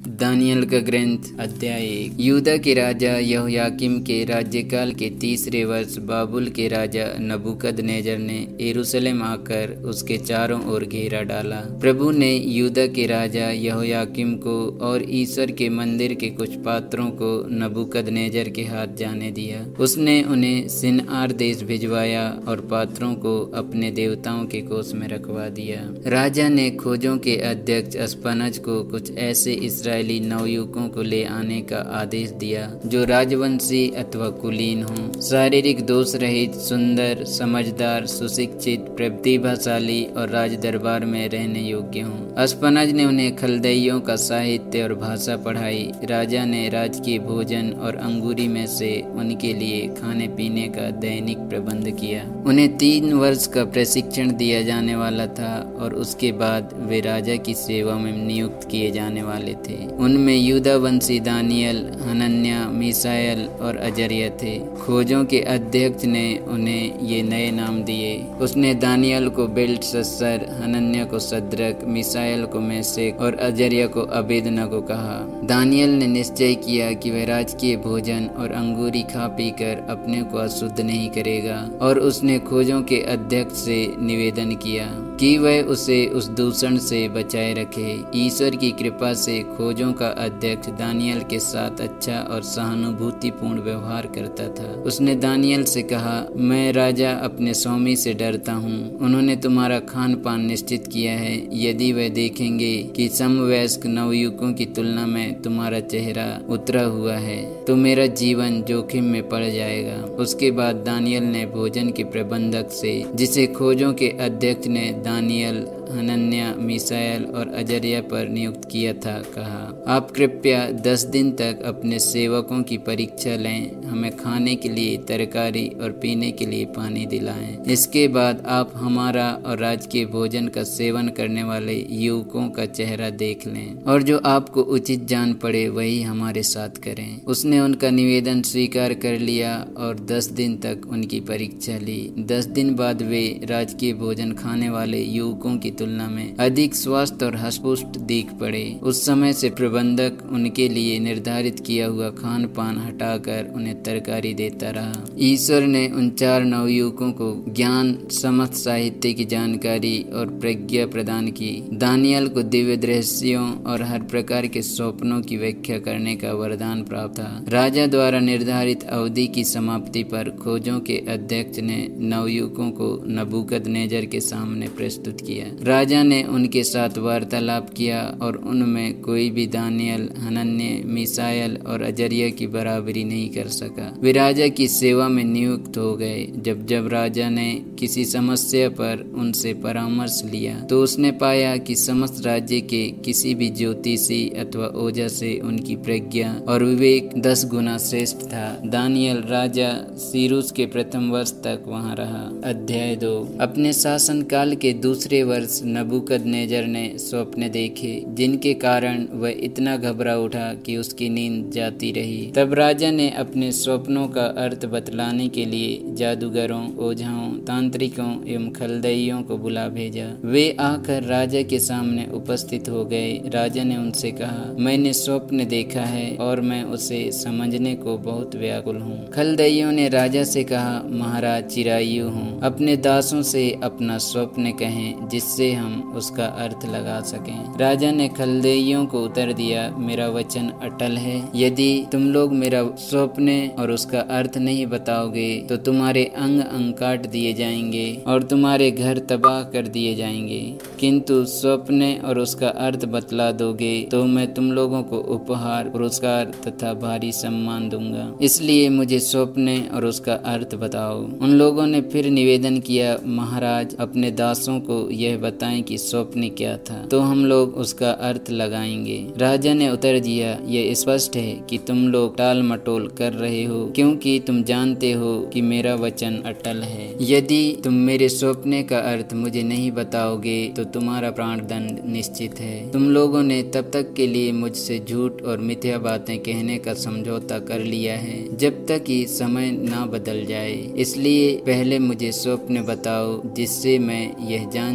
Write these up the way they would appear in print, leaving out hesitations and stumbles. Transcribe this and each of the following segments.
Daniel का ग्रंथ अध्याय 1। यूदा के राजा यहोयाकीम के राज्यकाल के तीसरे वर्ष बाबुल के राजा नबूकदनेजर ने यरूशलेम आकर उसके चारों ओर घेरा डाला। प्रभु ने यूदा के राजा यहोयाकीम को और ईश्वर के मंदिर के कुछ पात्रों को नबूकदनेजर के हाथ जाने दिया। उसने उन्हें सिनआर देश भिजवाया और पात्रों को अपने देवताओं के कोष में रखवा दिया। राजा ने खोजों के अध्यक्ष अस्पनज को कुछ ऐसे इस्राएली नवयुवकों को ले आने का आदेश दिया जो राजवंशी अथवा कुलीन हों, शारीरिक दोष रहित, सुंदर, समझदार, सुशिक्षित, प्रतिभाशाली और राज दरबार में रहने योग्य हों। अस्पनज ने उन्हें खलदइयों का साहित्य और भाषा पढ़ाई। राजा ने राजकीय भोजन और अंगूरी में से उनके लिए खाने पीने का दैनिक प्रबंध किया। उन्हें 3 वर्ष का प्रशिक्षण दिया जाने वाला था और उसके बाद वे राजा की सेवा में नियुक्त किए जाने वाले थे। उनमें यूदा वंशी दानियल, हनन्याह, मीशाएल और अजर्या थे। खोजों के अध्यक्ष ने उन्हें ये नए नाम दिए। उसने दानियल को बेल्तशस्सर, हनन्याह को शद्रक, मीशाएल को मेशक और अजर्या को अबेदनगो कहा। दानियल ने निश्चय किया कि वह राजकीय भोजन और अंगूरी खा पीकर अपने को अशुद्ध नहीं करेगा और उसने खोजों के अध्यक्ष से निवेदन किया कि वह उसे उस दूषण से बचाए रखे। ईश्वर की कृपा से खोजों का अध्यक्ष दानियल के साथ अच्छा और सहानुभूतिपूर्ण व्यवहार करता था। उसने दानियल से कहा, मैं राजा अपने स्वामी से डरता हूँ। उन्होंने तुम्हारा खान पान निश्चित किया है। यदि वह देखेंगे कि समवयस्क नवयुवकों की तुलना में तुम्हारा चेहरा उतरा हुआ है तो मेरा जीवन जोखिम में पड़ जाएगा। उसके बाद दानियल ने भोजन के प्रबंधक से, जिसे खोजों के अध्यक्ष ने दानियल, हनन्याह, मीशाएल और अजर्या पर नियुक्त किया था, कहा, आप कृपया 10 दिन तक अपने सेवकों की परीक्षा लें। हमें खाने के लिए तरकारी और पीने के लिए पानी दिलाएं। इसके बाद आप हमारा और राजकीय भोजन का सेवन करने वाले युवकों का चेहरा देख लें और जो आपको उचित जान पड़े वही हमारे साथ करें। उसने उनका निवेदन स्वीकार कर लिया और 10 दिन तक उनकी परीक्षा ली। 10 दिन बाद वे राजकीय भोजन खाने वाले युवकों की तुलना में अधिक स्वस्थ और हष्टपुष्ट दिख पड़े। उस समय से प्रबंधक उनके लिए निर्धारित किया हुआ खान पान हटाकर उन्हें तरकारी देता रहा। ईश्वर ने उन 4 नवयुवकों को ज्ञान, समस्त साहित्य की जानकारी और प्रज्ञा प्रदान की। दानियल को दिव्य दृश्यों और हर प्रकार के स्वप्नों की व्याख्या करने का वरदान प्राप्त था। राजा द्वारा निर्धारित अवधि की समाप्ति पर खोजों के अध्यक्ष ने नवयुवकों को नबूकदनेजर के सामने प्रस्तुत किया। राजा ने उनके साथ वार्तालाप किया और उनमें कोई भी दानियल, हनन्याह, मीशाएल और अजर्या की बराबरी नहीं कर सका। वे राजा की सेवा में नियुक्त हो गए। जब राजा ने किसी समस्या पर उनसे परामर्श लिया तो उसने पाया कि समस्त राज्य के किसी भी ज्योतिषी अथवा ओझा से उनकी प्रज्ञा और विवेक 10 गुना श्रेष्ठ था। दानियल राजा सीरूस के प्रथम वर्ष तक वहां रहा। अध्याय 2। अपने शासन काल के दूसरे वर्ष नबूकदनेजर ने स्वप्न देखे जिनके कारण वह इतना घबरा उठा कि उसकी नींद जाती रही। तब राजा ने अपने स्वप्नों का अर्थ बतलाने के लिए जादूगरों, ओझाओं, तांत्रिकों एवं खलदइयों को बुला भेजा। वे आकर राजा के सामने उपस्थित हो गए। राजा ने उनसे कहा, मैंने स्वप्न देखा है और मैं उसे समझने को बहुत व्याकुल हूँ। खलदइयों ने राजा से कहा, महाराज चिरायु हूँ, अपने दासों से अपना स्वप्न कहें जिससे हम उसका अर्थ लगा सकें। राजा ने खलदइयों को उत्तर दिया, मेरा वचन अटल है। यदि तुम लोग मेरा स्वप्न और उसका अर्थ नहीं बताओगे तो तुम्हारे अंग अंग काट दिए जाएंगे और तुम्हारे घर तबाह कर दिए जाएंगे। किंतु स्वप्न और उसका अर्थ बतला दोगे तो मैं तुम लोगों को उपहार, पुरस्कार तथा भारी सम्मान दूंगा। इसलिए मुझे स्वप्न और उसका अर्थ बताओ। उन लोगों ने फिर निवेदन किया, महाराज अपने दासों को यह बताएं कि स्वप्न क्या था तो हम लोग उसका अर्थ लगाएंगे। राजा ने उत्तर दिया, यह स्पष्ट है कि तुम लोग टाल मटोल कर रहे हो क्योंकि तुम जानते हो कि मेरा वचन अटल है। यदि तुम मेरे स्वप्न का अर्थ मुझे नहीं बताओगे तो तुम्हारा प्राणदंड निश्चित है। तुम लोगों ने तब तक के लिए मुझसे झूठ और मिथ्या बातें कहने का समझौता कर लिया है जब तक कि समय ना बदल जाए। इसलिए पहले मुझे स्वप्न बताओ जिससे मैं यह जान जाऊंगा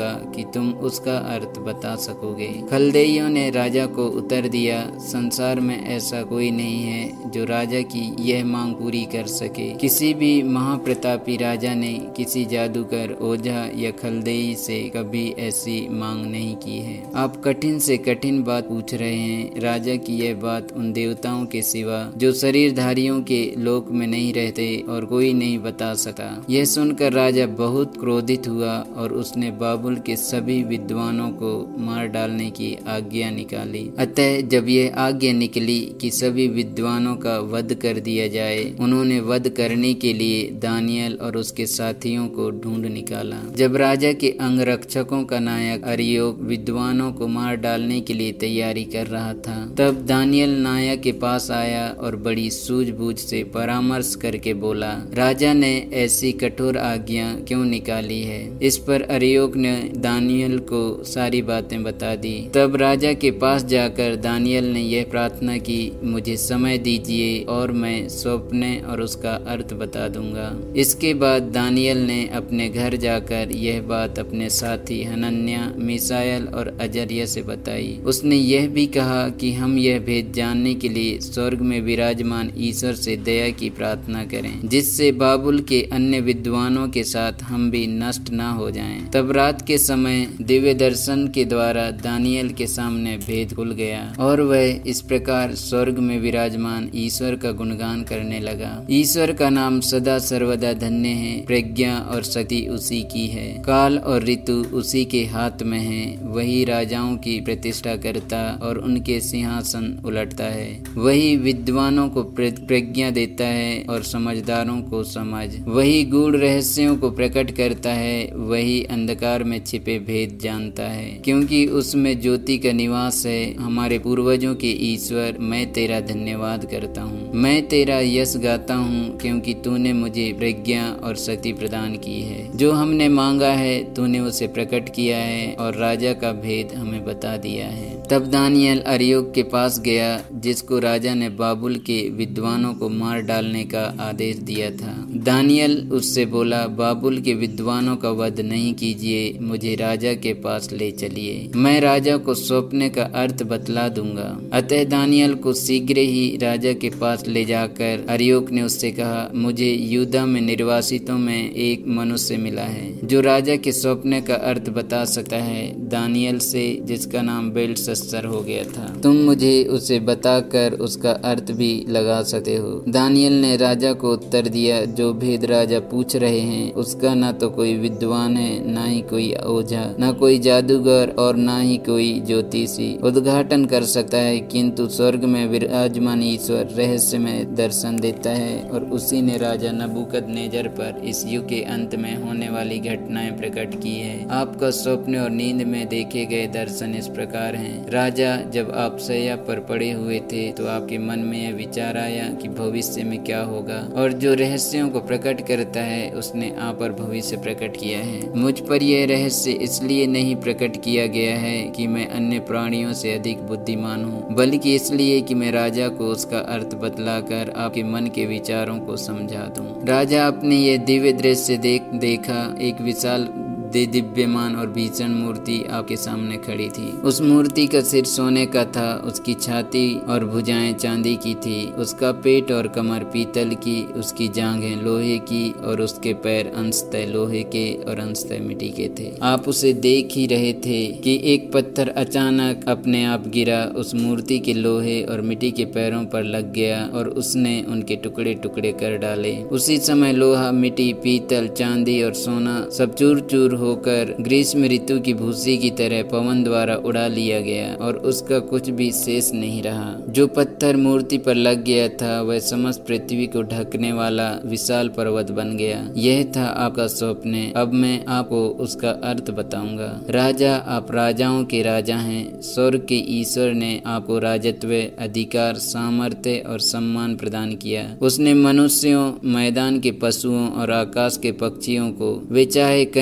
होगा कि तुम उसका अर्थ बता सकोगे। खलदेइयों ने राजा को उत्तर दिया, संसार में ऐसा कोई नहीं है जो राजा की यह मांग पूरी कर सके। किसी भी महाप्रतापी राजा ने किसी जादूगर, ओझा या खलदेई से कभी ऐसी मांग नहीं की है। आप कठिन से कठिन बात पूछ रहे हैं। राजा की यह बात उन देवताओं के सिवा जो शरीरधारियों के लोक में नहीं रहते और कोई नहीं बता सका। यह सुनकर राजा बहुत क्रोधित हुआ और उसने बाबुल के सभी विद्वानों को मार डालने की आज्ञा निकाली। अतः जब यह आज्ञा निकली कि सभी विद्वानों का वध कर दिया जाए, उन्होंने वध करने के लिए दानियल और उसके साथियों को ढूंढ निकाला। जब राजा के अंगरक्षकों का नायक अरियोक विद्वानों को मार डालने के लिए तैयारी कर रहा था, तब दानियल नायक के पास आया और बड़ी सूझबूझ से परामर्श करके बोला, राजा ने ऐसी कठोर आज्ञा क्यों निकाली है? इस पर अरियोक ने दानियल को सारी बातें बता दी। तब राजा के पास जाकर दानियल ने यह प्रार्थना की, मुझे समय दीजिए और मैं स्वप्न और उसका अर्थ बता दूंगा। इसके बाद दानियल ने अपने घर जाकर यह बात अपने साथी हनन्याह, मिसाएल और अजर्या से बताई। उसने यह भी कहा कि हम यह भेद जानने के लिए स्वर्ग में विराजमान ईश्वर से दया की प्रार्थना करें, जिससे बाबुल के अन्य विद्वानों के साथ हम भी नष्ट न हो जाएं। तब रात के समय दिव्य दर्शन के द्वारा दानियल के सामने भेद खुल गया और वह इस प्रकार स्वर्ग में विराजमान ईश्वर का गुणगान करने लगा। ईश्वर का नाम सदा सर्वदा धन्य है, प्रज्ञा और शक्ति उसी की है, काल और ऋतु उसी के हाथ में है। वही राजाओं की प्रतिष्ठा करता और उनके सिंहासन उलटता है। वही विद्वानों को प्रज्ञा देता है और समझदारों को समझ। वही गूढ़ रहस्यों को प्रकट करता है। वही अंधकार में छिपे भेद जानता है, क्योंकि उसमें ज्योति का निवास है। हमारे पूर्वजों के ईश्वर, मैं तेरा धन्यवाद करता हूँ। मैं तेरा यश गाता हूँ, क्योंकि तूने मुझे प्रज्ञा और शक्ति प्रदान की है। जो हमने मांगा है तूने उसे प्रकट किया है और राजा का भेद हमें बता दिया है। तब दानियल अरियोक के पास गया, जिसको राजा ने बाबुल के विद्वानों को मार डालने का आदेश दिया था। दानियल उससे बोला, बाबुल के विद्वानों का वध नहीं कीजिए, मुझे राजा के पास ले चलिए, मैं राजा को स्वप्न का अर्थ बतला दूंगा। अतः दानियल को शीघ्र ही राजा के पास ले जाकर अरियोक ने उससे कहा, मुझे यूदा में निर्वासितों में एक मनुष्य मिला है जो राजा के स्वप्न का अर्थ बता सकता है, दानियल से, जिसका नाम बेल्शस्सर हो गया था। तुम मुझे उसे बताकर उसका अर्थ भी लगा सकते हो। दानियल ने राजा को उत्तर दिया, जो भेद राजा पूछ रहे हैं उसका न तो कोई विद्वान है, न ही कोई ओझा, न कोई जादूगर और न ही कोई ज्योतिषी उद्घाटन कर सकता है, किंतु स्वर्ग में विराजमान ईश्वर रहस्य में दर्शन देता है और उसी ने राजा नबूकदनेस्सर पर इस युग के अंत में होने वाली घटनाएं प्रकट की है। आपका स्वप्न और नींद में देखे गए दर्शन इस प्रकार हैं। राजा, जब आप शैया पर पड़े हुए थे तो आपके मन में यह विचार आया कि भविष्य में क्या होगा, और जो रहस्यों को प्रकट करता है उसने आप पर भविष्य प्रकट किया है। मुझ पर यह रहस्य इसलिए नहीं प्रकट किया गया है कि मैं अन्य प्राणियों से अधिक बुद्धिमान हूँ, बल्कि इसलिए कि मैं राजा को उसका अर्थ बतलाकर आपके मन के विचारों को समझा दूं। राजा अपने ये दिव्य दृश्य देखा। एक विशाल दिव्यमान और भीषण मूर्ति आपके सामने खड़ी थी। उस मूर्ति का सिर सोने का था, उसकी छाती और भुजाएं चांदी की थी, उसका पेट और कमर पीतल की, उसकी जांघें लोहे की और उसके पैर अंशतः लोहे के और अंशतः मिट्टी के थे। आप उसे देख ही रहे थे कि एक पत्थर अचानक अपने आप गिरा, उस मूर्ति के लोहे और मिट्टी के पैरों पर लग गया और उसने उनके टुकड़े टुकड़े कर डाले। उसी समय लोहा, मिट्टी, पीतल, चांदी और सोना सब चूर चूर होकर ग्रीष्म ऋतु की भूसी की तरह पवन द्वारा उड़ा लिया गया और उसका कुछ भी शेष नहीं रहा। जो पत्थर मूर्ति पर लग गया था वह समस्त पृथ्वी को ढकने वाला विशाल पर्वत बन गया। यह था आपका स्वप्न। अब मैं आपको उसका अर्थ बताऊंगा। राजा, आप राजाओं के राजा हैं। स्वर्ग के ईश्वर ने आपको राजत्व, अधिकार, सामर्थ्य और सम्मान प्रदान किया। उसने मनुष्यों, मैदान के पशुओं और आकाश के पक्षियों को वे चाहे कहीं भी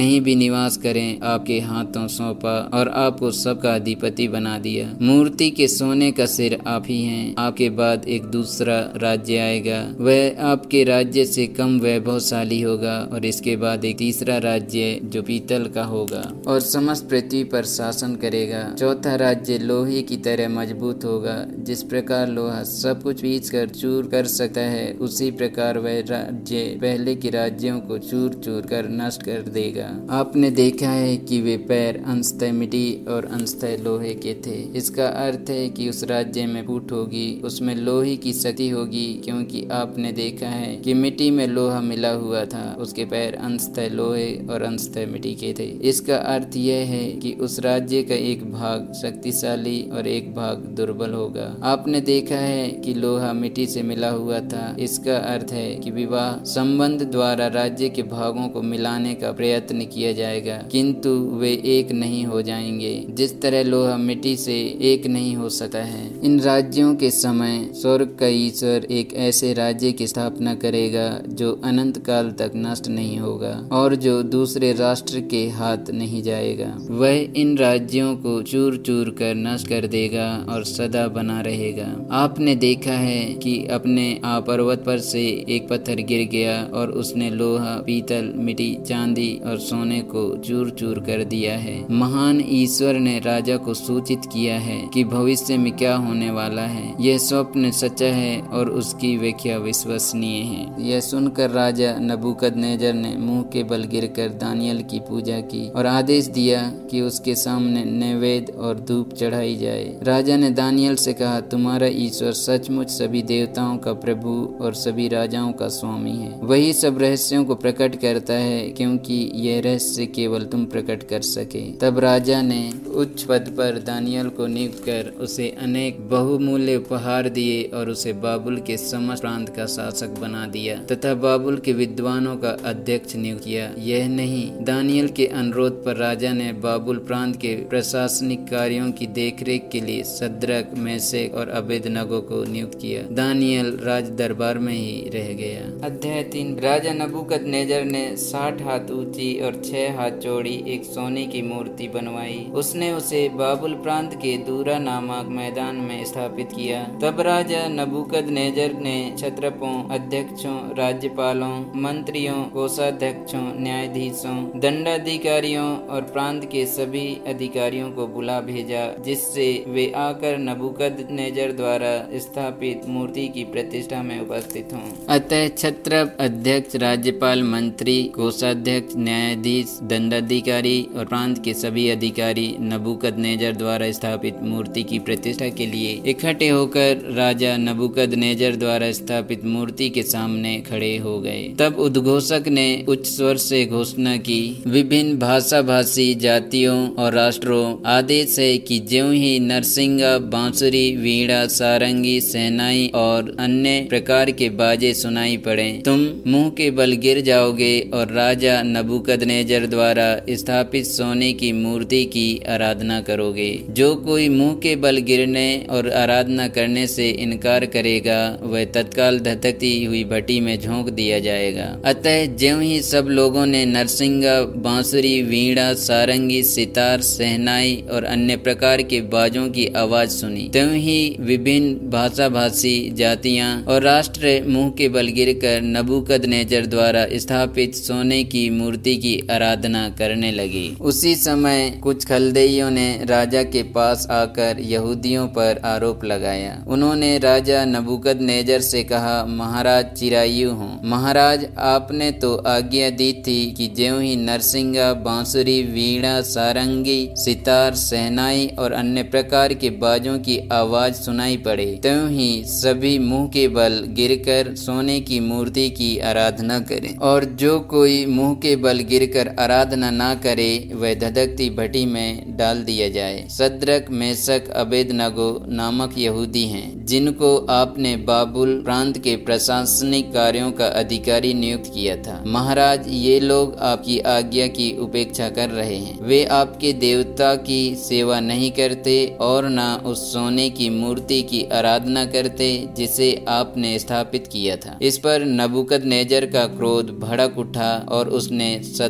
निवास करें आपके हाथों सौंपा और आपको सबका अधिपति बना दिया। मूर्ति के सोने का सिर आप ही हैं। आपके बाद एक दूसरा राज्य आएगा, वह आपके राज्य से कम वैभवशाली होगा, और इसके बाद एक तीसरा राज्य जो पीतल का होगा और समस्त पृथ्वी पर शासन करेगा। चौथा राज्य लोहे की तरह मजबूत होगा। जिस प्रकार लोहा सब कुछ पीस कर चूर कर सकता है, उसी प्रकार वह राज्य पहले के राज्यों को चूर चूर कर नष्ट कर देगा। आपने देखा है कि वे पैर अंशतः मिट्टी और अंशतः लोहे के थे। इसका अर्थ है कि उस राज्य में फूट होगी, उसमें लोहे की शक्ति होगी, क्योंकि आपने देखा है कि मिट्टी में लोहा मिला हुआ था। उसके पैर अंशतः लोहे और अंशतः मिट्टी के थे। इसका अर्थ यह है कि उस राज्य का एक भाग शक्तिशाली और एक भाग दुर्बल होगा। आपने देखा है कि लोहा मिट्टी से मिला हुआ था। इसका अर्थ है कि विवाह संबंध द्वारा राज्य के भागों को मिलाने का प्रयत्न किया जाएगा, किंतु वे एक नहीं हो जाएंगे, जिस तरह लोहा मिट्टी से एक नहीं हो सकता है। इन राज्यों के समय स्वर्ग का ईश्वर एक ऐसे राज्य की स्थापना करेगा जो अनंत काल तक नष्ट नहीं होगा और जो दूसरे राष्ट्र के हाथ नहीं जाएगा। वह इन राज्यों को चूर चूर कर नष्ट कर देगा और सदा बना रहेगा। आपने देखा है कि अपने आप पर्वत पर से एक पत्थर गिर गया और उसने लोहा, पीतल, मिट्टी, चांदी और सोने को चूर चूर कर दिया है। महान ईश्वर ने राजा को सूचित किया है कि भविष्य में क्या होने वाला है। यह स्वप्न सच्चा है और उसकी व्याख्या विश्वसनीय है। यह सुनकर राजा नबूकदनेजर ने मुंह के बल गिरकर दानियल की पूजा की और आदेश दिया कि उसके सामने नैवेद्य और धूप चढ़ाई जाए। राजा ने दानियल से कहा, तुम्हारा ईश्वर सचमुच सभी देवताओं का प्रभु और सभी राजाओं का स्वामी है। वही सब रहस्यों को प्रकट करता है, क्योंकि यह रहस्य केवल तुम प्रकट कर सके। तब राजा ने उच्च पद पर दानियल को नियुक्त कर उसे अनेक बहुमूल्य उपहार दिए और उसे बाबुल के समस्त प्रांत का शासक बना दिया तथा बाबुल के विद्वानों का अध्यक्ष नियुक्त किया। यह नहीं, दानियल के अनुरोध पर राजा ने बाबुल प्रांत के प्रशासनिक कार्यों की देखरेख के लिए सद्रक, मेशक और अबेदनगो को नियुक्त किया। दानियल राज दरबार में ही रह गया। अध्याय 3। राजा नबूकदनेजर ने 60 हाथ ऊंची और 6 हाथ चौड़ी एक सोने की मूर्ति बनवाई। उसने उसे बाबुल प्रांत के दूरा नामक मैदान में स्थापित किया। तब राजा नबूकदनेजर ने क्षत्रपों, अध्यक्षों, राज्यपालों, मंत्रियों, कोषाध्यक्षों, न्यायाधीशों, दंडाधिकारियों और प्रांत के सभी अधिकारियों को बुला भेजा, जिससे वे आकर नबूकदनेजर द्वारा स्थापित मूर्ति की प्रतिष्ठा में उपस्थित हों। अतः क्षत्रप, अध्यक्ष, राज्यपाल, मंत्री, कोषाध्यक्ष, न्यायाधीश, दंडाधिकारी और प्रांत के सभी अधिकारी नबूकदनेजर द्वारा स्थापित मूर्ति की प्रतिष्ठा के लिए इकट्ठे होकर राजा नबूकदनेजर द्वारा स्थापित मूर्ति के सामने खड़े हो गए। तब उद्घोषक ने उच्च स्वर से घोषणा की, विभिन्न भाषा भाषी जातियों और राष्ट्रों, आदेश है कि ज्यों ही नरसिंगा, बांसुरी, वीणा, सारंगी, शहनाई और अन्य प्रकार के बाजे सुनाई पड़े, तुम मुंह के बल गिर जाओगे और राजा नबूकदनेजर द्वारा स्थापित सोने की मूर्ति की आराधना करोगे। जो कोई मुंह के बल गिरने और आराधना करने से इनकार करेगा, वह तत्काल धधकती हुई भट्टी में झोंक दिया जाएगा। अतः ज्यों ही सब लोगों ने नरसिंगा, बांसुरी, वीणा, सारंगी, सितार, शहनाई और अन्य प्रकार के बाजों की आवाज सुनी, त्यों ही विभिन्न भाषा भाषी जातियां और राष्ट्र मुंह के बल गिरकर नबूकदनेजर द्वारा स्थापित सोने की मूर्ति की आराधना करने लगी। उसी समय कुछ खलदेइयों ने राजा के पास आकर यहूदियों पर आरोप लगाया। उन्होंने राजा नबूकदनेजर से कहा, महाराज चिरायु हूँ। महाराज, आपने तो आज्ञा दी थी कि ज्यों ही नरसिंगा, बांसुरी, वीणा, सारंगी, सितार, शहनाई और अन्य प्रकार के बाजों की आवाज सुनाई पड़े, त्यों ही सभी मुंह के बल गिरकर सोने की मूर्ति की आराधना करें, और जो कोई मुंह के बल गिरकर आराधना ना करे, वह धधकती भट्टी में डाल दिया जाए। सद्रक, मेशक, अबेदनगो नामक यहूदी हैं, जिनको आपने बाबुल प्रांत के प्रशासनिक कार्यों का अधिकारी नियुक्त किया था। महाराज, ये लोग आपकी आज्ञा की उपेक्षा कर रहे हैं। वे आपके देवता की सेवा नहीं करते और न उस सोने की मूर्ति की आराधना करते जिसे आपने स्थापित किया था। इस पर नबूकदनेजर का क्रोध भड़क उठा और उसने सद्रक,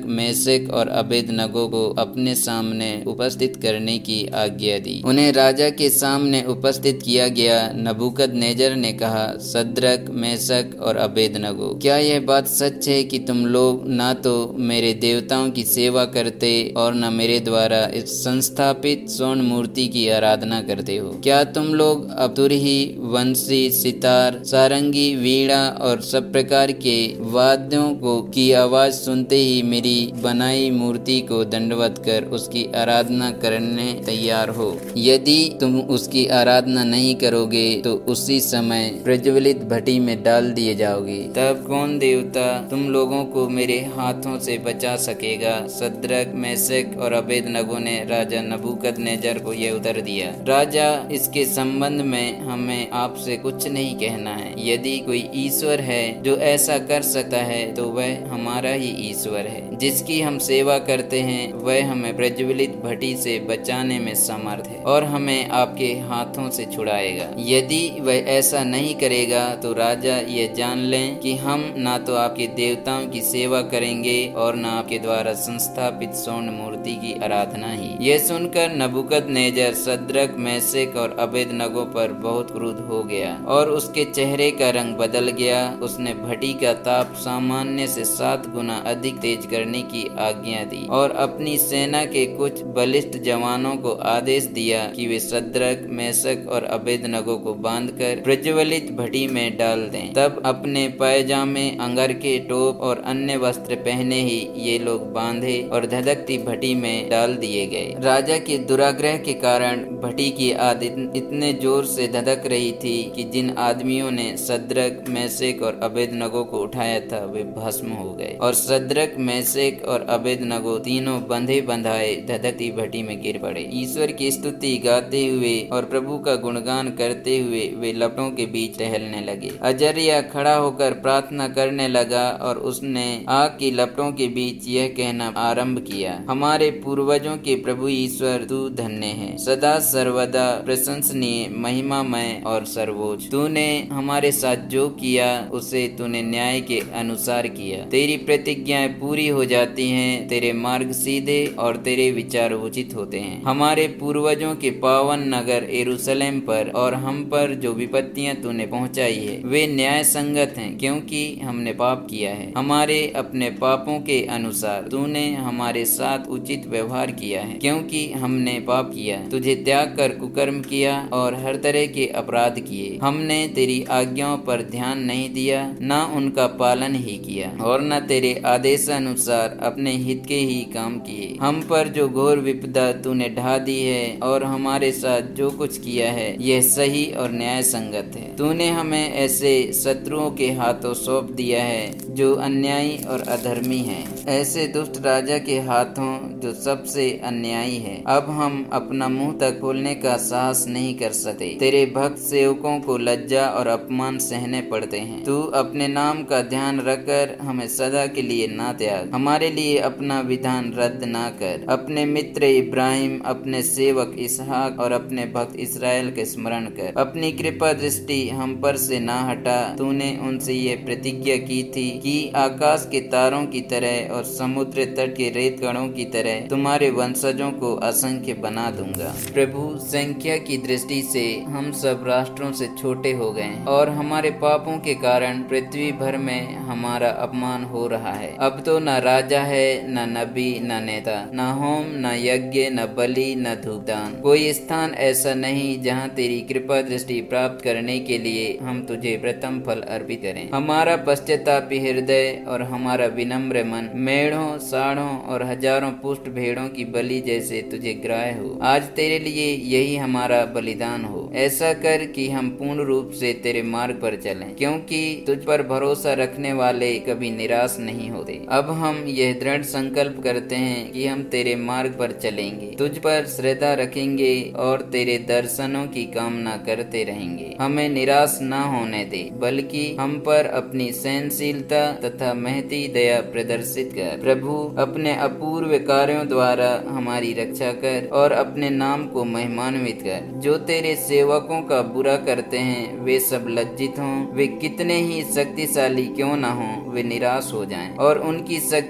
मेशक और अबेदनगो को अपने सामने उपस्थित करने की आज्ञा दी। उन्हें राजा के सामने उपस्थित किया गया। नबूकदनेजर ने कहा, सद्रक, मेशक और अबेदनगो, क्या यह बात सच है कि तुम लोग ना तो मेरे देवताओं की सेवा करते और न मेरे द्वारा इस संस्थापित स्वर्ण मूर्ति की आराधना करते हो? क्या तुम लोग अब तुरही, वंशी, सितार, सारंगी, वीणा और सब प्रकार के वाद्यों को की आवाज सुनते ही मेरी बनाई मूर्ति को दंडवत कर उसकी आराधना करने तैयार हो? यदि तुम उसकी आराधना नहीं करोगे तो उसी समय प्रज्वलित भट्टी में डाल दिए जाओगे। तब कौन देवता तुम लोगों को मेरे हाथों से बचा सकेगा? सद्रक, मेशक और अबेदनगो ने राजा नबूकदनेजर को यह उत्तर दिया, राजा, इसके संबंध में हमें आपसे कुछ नहीं कहना है। यदि कोई ईश्वर है जो ऐसा कर सकता है तो वह हमारा ही ईश्वर है, जिसकी हम सेवा करते हैं। वह हमें प्रज्वलित भट्टी से बचाने में समर्थ है और हमें आपके हाथों से छुड़ाएगा। यदि वह ऐसा नहीं करेगा तो राजा यह जान लें कि हम ना तो आपके देवताओं की सेवा करेंगे और न आपके द्वारा संस्थापित स्वर्ण मूर्ति की आराधना ही। यह सुनकर नबूकदनेजर सद्रक, मेशक और अबेदनगो पर बहुत क्रुद्ध हो गया और उसके चेहरे का रंग बदल गया। उसने भट्टी का ताप सामान्य से 7 गुना अधिक तेज करने की आज्ञा दी और अपनी सेना के कुछ बलिष्ठ जवानों को आदेश दिया कि वे सद्रक, मेशक और अबेदनगो को बांधकर प्रज्वलित भट्टी में डाल दें। तब अपने पायजामे, अंगरखे, टोप और अन्य वस्त्र पहने ही ये लोग बांधे और धधकती भट्टी में डाल दिए गए। राजा के दुराग्रह के कारण भट्टी की आग इतने जोर से धधक रही थी कि जिन आदमियों ने सद्रक, मेशक और अबेदनगो को उठाया था वे भस्म हो गए और सद्रक, मेशक और अबेदनगो तीनों बंधे बंधाए धधकती भट्टी में गिर पड़े। ईश्वर की स्तुति गाते हुए और प्रभु का गुणगान करते हुए वे लपटों के बीच टहलने लगे। अजर्या खड़ा होकर प्रार्थना करने लगा और उसने आग की लपटों के बीच यह कहना आरंभ किया, हमारे पूर्वजों के प्रभु ईश्वर, तू धन्य है, सदा सर्वदा प्रशंसनीय, महिमामय और सर्वोच्च। तूने हमारे साथ जो किया उसे तूने न्याय के अनुसार किया। तेरी प्रतिज्ञाएं पूरी हो जाती हैं, तेरे मार्ग सीधे और तेरे विचार उचित होते हैं। हमारे पूर्वजों के पावन नगर यरूशलेम पर और हम पर जो विपत्तियां तूने पहुंचाई है वे न्याय संगत हैं, क्योंकि हमने पाप किया है। हमारे अपने पापों के अनुसार तूने हमारे साथ उचित व्यवहार किया है, क्योंकि हमने पाप किया, तुझे त्याग कर कुकर्म किया और हर तरह के अपराध किए। हमने तेरी आज्ञाओं पर ध्यान नहीं दिया, न उनका पालन ही किया और न तेरे आदेशानुसार अपने हित के ही काम किए। हम पर जो घोर विपदा तूने ढा दी है और हमारे साथ जो कुछ किया है यह सही और न्याय संगत है। तूने हमें ऐसे शत्रुओं के हाथों सौंप दिया है जो अन्यायी और अधर्मी हैं, ऐसे दुष्ट राजा के हाथों जो सबसे अन्यायी है। अब हम अपना मुंह तक खोलने का साहस नहीं कर सकते। तेरे भक्त सेवकों को लज्जा और अपमान सहने पड़ते हैं। तू अपने नाम का ध्यान रखकर हमें सदा के लिए ना त्याग, हमारे लिए अपना विधान रद्द ना कर। अपने मित्र इब्राहिम, अपने सेवक इसहाक और अपने भक्त इस्राएल के स्मरण कर। अपनी कृपा दृष्टि हम पर से ना हटा। तूने उनसे ये प्रतिज्ञा की थी कि आकाश के तारों की तरह और समुद्र तट के रेत कणों की तरह तुम्हारे वंशजों को असंख्य बना दूंगा। प्रभु, संख्या की दृष्टि से हम सब राष्ट्रों से छोटे हो गए और हमारे पापों के कारण पृथ्वी भर में हमारा अपमान हो रहा है। अब तो न राजा है, न नबी, न नेता, न होम, न यज्ञ, न बलि, न धूपदान। कोई स्थान ऐसा नहीं जहाँ तेरी कृपा दृष्टि प्राप्त करने के लिए हम तुझे प्रथम फल अर्पित करें। हमारा पश्चातापी हृदय और हमारा विनम्र मन मेढ़ों, साढ़ों और हजारों पुष्ट भेड़ों की बलि जैसे तुझे ग्राह्य हो। आज तेरे लिए यही हमारा बलिदान हो। ऐसा कर कि हम पूर्ण रूप से तेरे मार्ग पर चलें, क्योंकि तुझ पर भरोसा रखने वाले कभी निराश नहीं होते। अब हम यह दृढ़ संकल्प करते हैं कि हम तेरे मार्ग पर चलेंगे, तुझ पर श्रद्धा रखेंगे और तेरे दर्शनों की कामना करते रहेंगे। हमें निराश न होने दे, बल्कि हम पर अपनी सहनशीलता तथा महती दया प्रदर्शित कर। प्रभु, अपने अपूर्व कार्यों द्वारा हमारी रक्षा कर और अपने नाम को महिमान्वित कर। जो तेरे सेवकों का बुरा करते हैं वे सब लज्जित हों, वे कितने ही शक्तिशाली क्यों न हों, वे निराश हो जाएं और उनकी शक्ति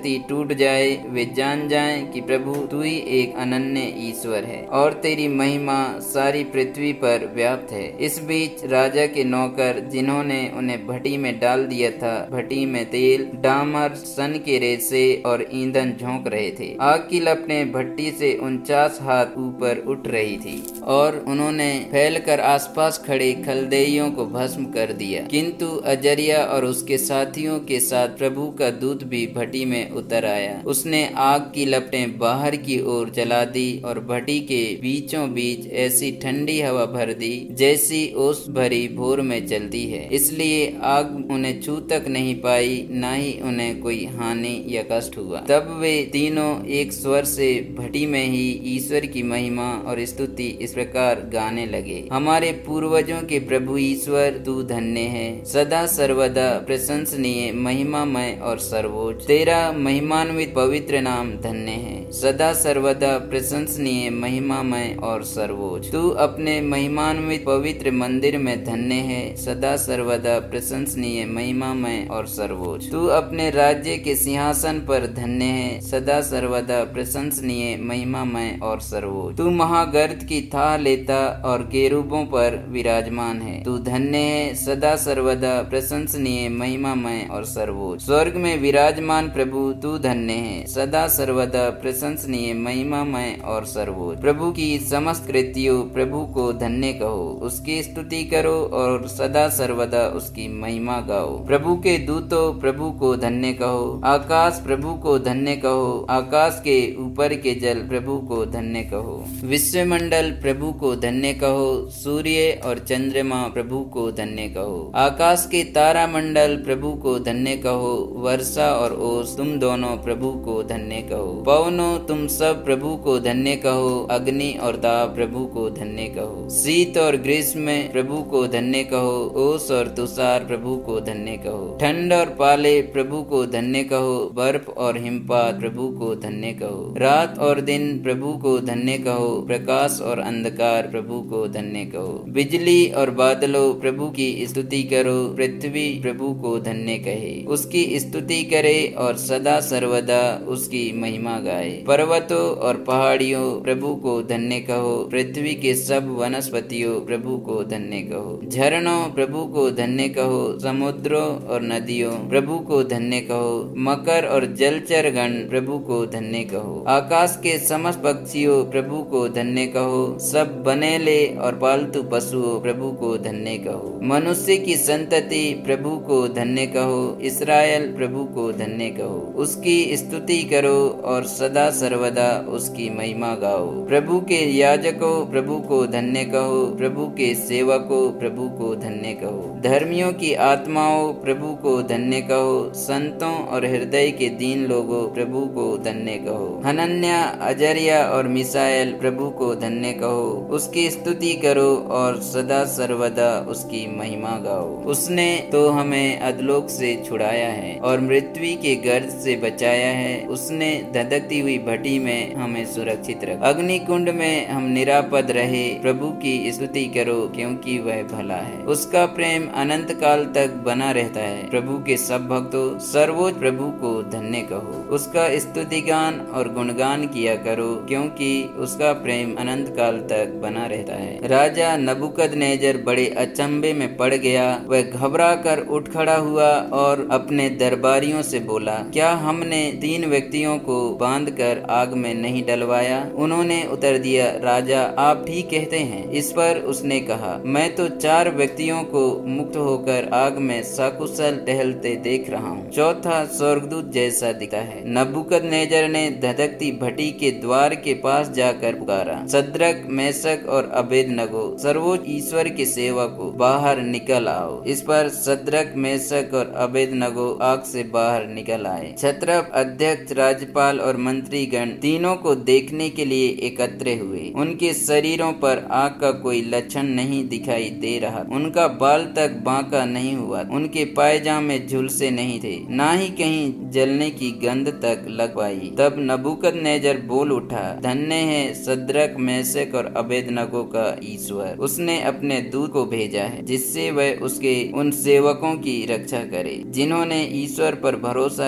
भ्रांति टूट जाए, वे जान जाएं कि प्रभु तू ही एक अनन्य ईश्वर है और तेरी महिमा सारी पृथ्वी पर व्याप्त है। इस बीच राजा के नौकर जिन्होंने उन्हें भट्टी में डाल दिया था, भट्टी में तेल, डामर, सन के रेसे और ईंधन झोंक रहे थे। आग की लपटें भट्टी से 49 हाथ ऊपर उठ रही थी और उन्होंने फैलकर आसपास खड़े खलदेइयों को भस्म कर दिया। किंतु अजरिया और उसके साथियों के साथ प्रभु का दूत भी भट्टी में उतर आया। उसने आग की लपटें बाहर की ओर जला दी और भट्टी के बीचों बीच ऐसी ठंडी हवा भर दी जैसी ओस भरी भोर में चलती है। इसलिए आग उन्हें छू तक नहीं पाई, न ही उन्हें कोई हानि या कष्ट हुआ। तब वे तीनों एक स्वर से भट्टी में ही ईश्वर की महिमा और स्तुति इस प्रकार गाने लगे। हमारे पूर्वजों के प्रभु ईश्वर तू धन्य है, सदा सर्वदा प्रशंसनीय, महिमामय और सर्वोच्च। तेरा महिमान्वित पवित्र नाम धन्य है, सदा सर्वदा प्रशंसनीय, महिमामय और सर्वोच्च। तू अपने महिमान्वित पवित्र मंदिर में धन्य है, सदा सर्वदा प्रशंसनीय, महिमामय और सर्वोच्च। तू अपने राज्य के सिंहासन पर धन्य है, सदा सर्वदा प्रशंसनीय, महिमामय और सर्वोच्च। तू महागर्द की थाह लेता और केरूबों पर विराजमान है। तू धन्य है, सदा सर्वदा प्रशंसनीय, महिमामय और सर्वोच्च। स्वर्ग में विराजमान प्रभु तू धन्य है, सदा सर्वदा प्रशंसनीय, महिमामय और सर्वोच्च। प्रभु की समस्त कृतियों प्रभु को धन्य कहो, उसकी स्तुति करो और सदा सर्वदा उसकी महिमा गाओ। प्रभु के दूतों प्रभु को धन्य कहो, आकाश प्रभु को धन्य कहो, आकाश के ऊपर के जल प्रभु को धन्य कहो। विश्वमंडल प्रभु को धन्य कहो, सूर्य और चंद्रमा प्रभु को धन्य कहो। आकाश के तारा मंडल प्रभु को धन्य कहो, वर्षा और ओस तुम दोनों प्रभु को धन्य कहो। पवनों तुम सब प्रभु को धन्य कहो, अग्नि और ताप प्रभु को धन्य कहो। शीत और ग्रीष्म प्रभु को धन्य कहो, ओस और तुषार प्रभु को धन्य कहो। ठंड और पाले प्रभु को धन्य कहो, बर्फ और हिमपात प्रभु को धन्य कहो। रात और दिन प्रभु को धन्य कहो, प्रकाश और अंधकार प्रभु को धन्य कहो। बिजली और बादलों प्रभु की स्तुति करो, पृथ्वी प्रभु को धन्य कहे। उसकी स्तुति करे और सदा सर्वदा उसकी महिमा गाए। पर्वतों और पहाड़ियों प्रभु को धन्य कहो, पृथ्वी के सब वनस्पतियों प्रभु को धन्य कहो। झरनों प्रभु को धन्य कहो, समुद्रों और नदियों प्रभु को धन्य कहो। मकर और जलचर गण प्रभु को धन्य कहो। आकाश के समस्त पक्षियों प्रभु को धन्य कहो, सब बनेले और पालतू पशुओं प्रभु को धन्य कहो। मनुष्य की संतति प्रभु को धन्य कहो, इस्राएल प्रभु को धन्य कहो। उसकी स्तुति करो और सदा सर्वदा उसकी महिमा गाओ। प्रभु के याजकों प्रभु को धन्य कहो, प्रभु के सेवकों प्रभु को धन्य कहो। धर्मियों की आत्माओं प्रभु को धन्य कहो, संतों और हृदय के दीन लोगों प्रभु को धन्य कहो। हनन्या, अजरिया और मिसाएल प्रभु को धन्य कहो। उसकी स्तुति करो और सदा सर्वदा उसकी महिमा गाओ। उसने तो हमें अधलोक से छुड़ाया है और मृत्यु के गर्द से बचाया है। उसने धधकती हुई भट्टी में हमें सुरक्षित रखा, अग्नि कुंड में हम निरापद रहे। प्रभु की स्तुति करो क्योंकि वह भला है, उसका प्रेम अनंत काल तक बना रहता है। प्रभु के सब भक्तों सर्वोच्च प्रभु को धन्य कहो। उसका स्तुति गान और गुणगान किया करो क्योंकि उसका प्रेम अनंत काल तक बना रहता है। राजा नबूकदनेजर बड़े अचंभे में पड़ गया। वह घबरा कर उठ खड़ा हुआ और अपने दरबारियों से बोला, क्या हमने 3 व्यक्तियों को बांधकर आग में नहीं डलवाया? उन्होंने उत्तर दिया, राजा आप ठीक कहते हैं। इस पर उसने कहा, मैं तो 4 व्यक्तियों को मुक्त होकर आग में सकुशल टहलते देख रहा हूँ। चौथा स्वर्गदूत जैसा दिखता है। नबूकदनेजर ने धधकती भट्टी के द्वार के पास जाकर पुकारा, सद्रक, मेशक और अबेदनगो, सर्वोच्च ईश्वर के सेवकों, बाहर निकल आओ। इस पर सद्रक, मेशक और अबेदनगो आग से बाहर निकल आए। क्षत्रप, अध्यक्ष, राज्यपाल और मंत्रीगण तीनों को देखने के लिए एकत्र हुए। उनके शरीरों पर आग का कोई लक्षण नहीं दिखाई दे रहा, उनका बाल तक बांका नहीं हुआ, उनके पायजामे झुलसे नहीं थे, ना ही कहीं जलने की गंध तक लग पाई। तब नबूकदनेजर बोल उठा, धन्य है सद्रक, मेशक और अबेदनगो का ईश्वर। उसने अपने दूत को भेजा है जिससे वह उसके उन सेवकों की रक्षा करे जिन्होंने ईश्वर पर भरोसा रखकर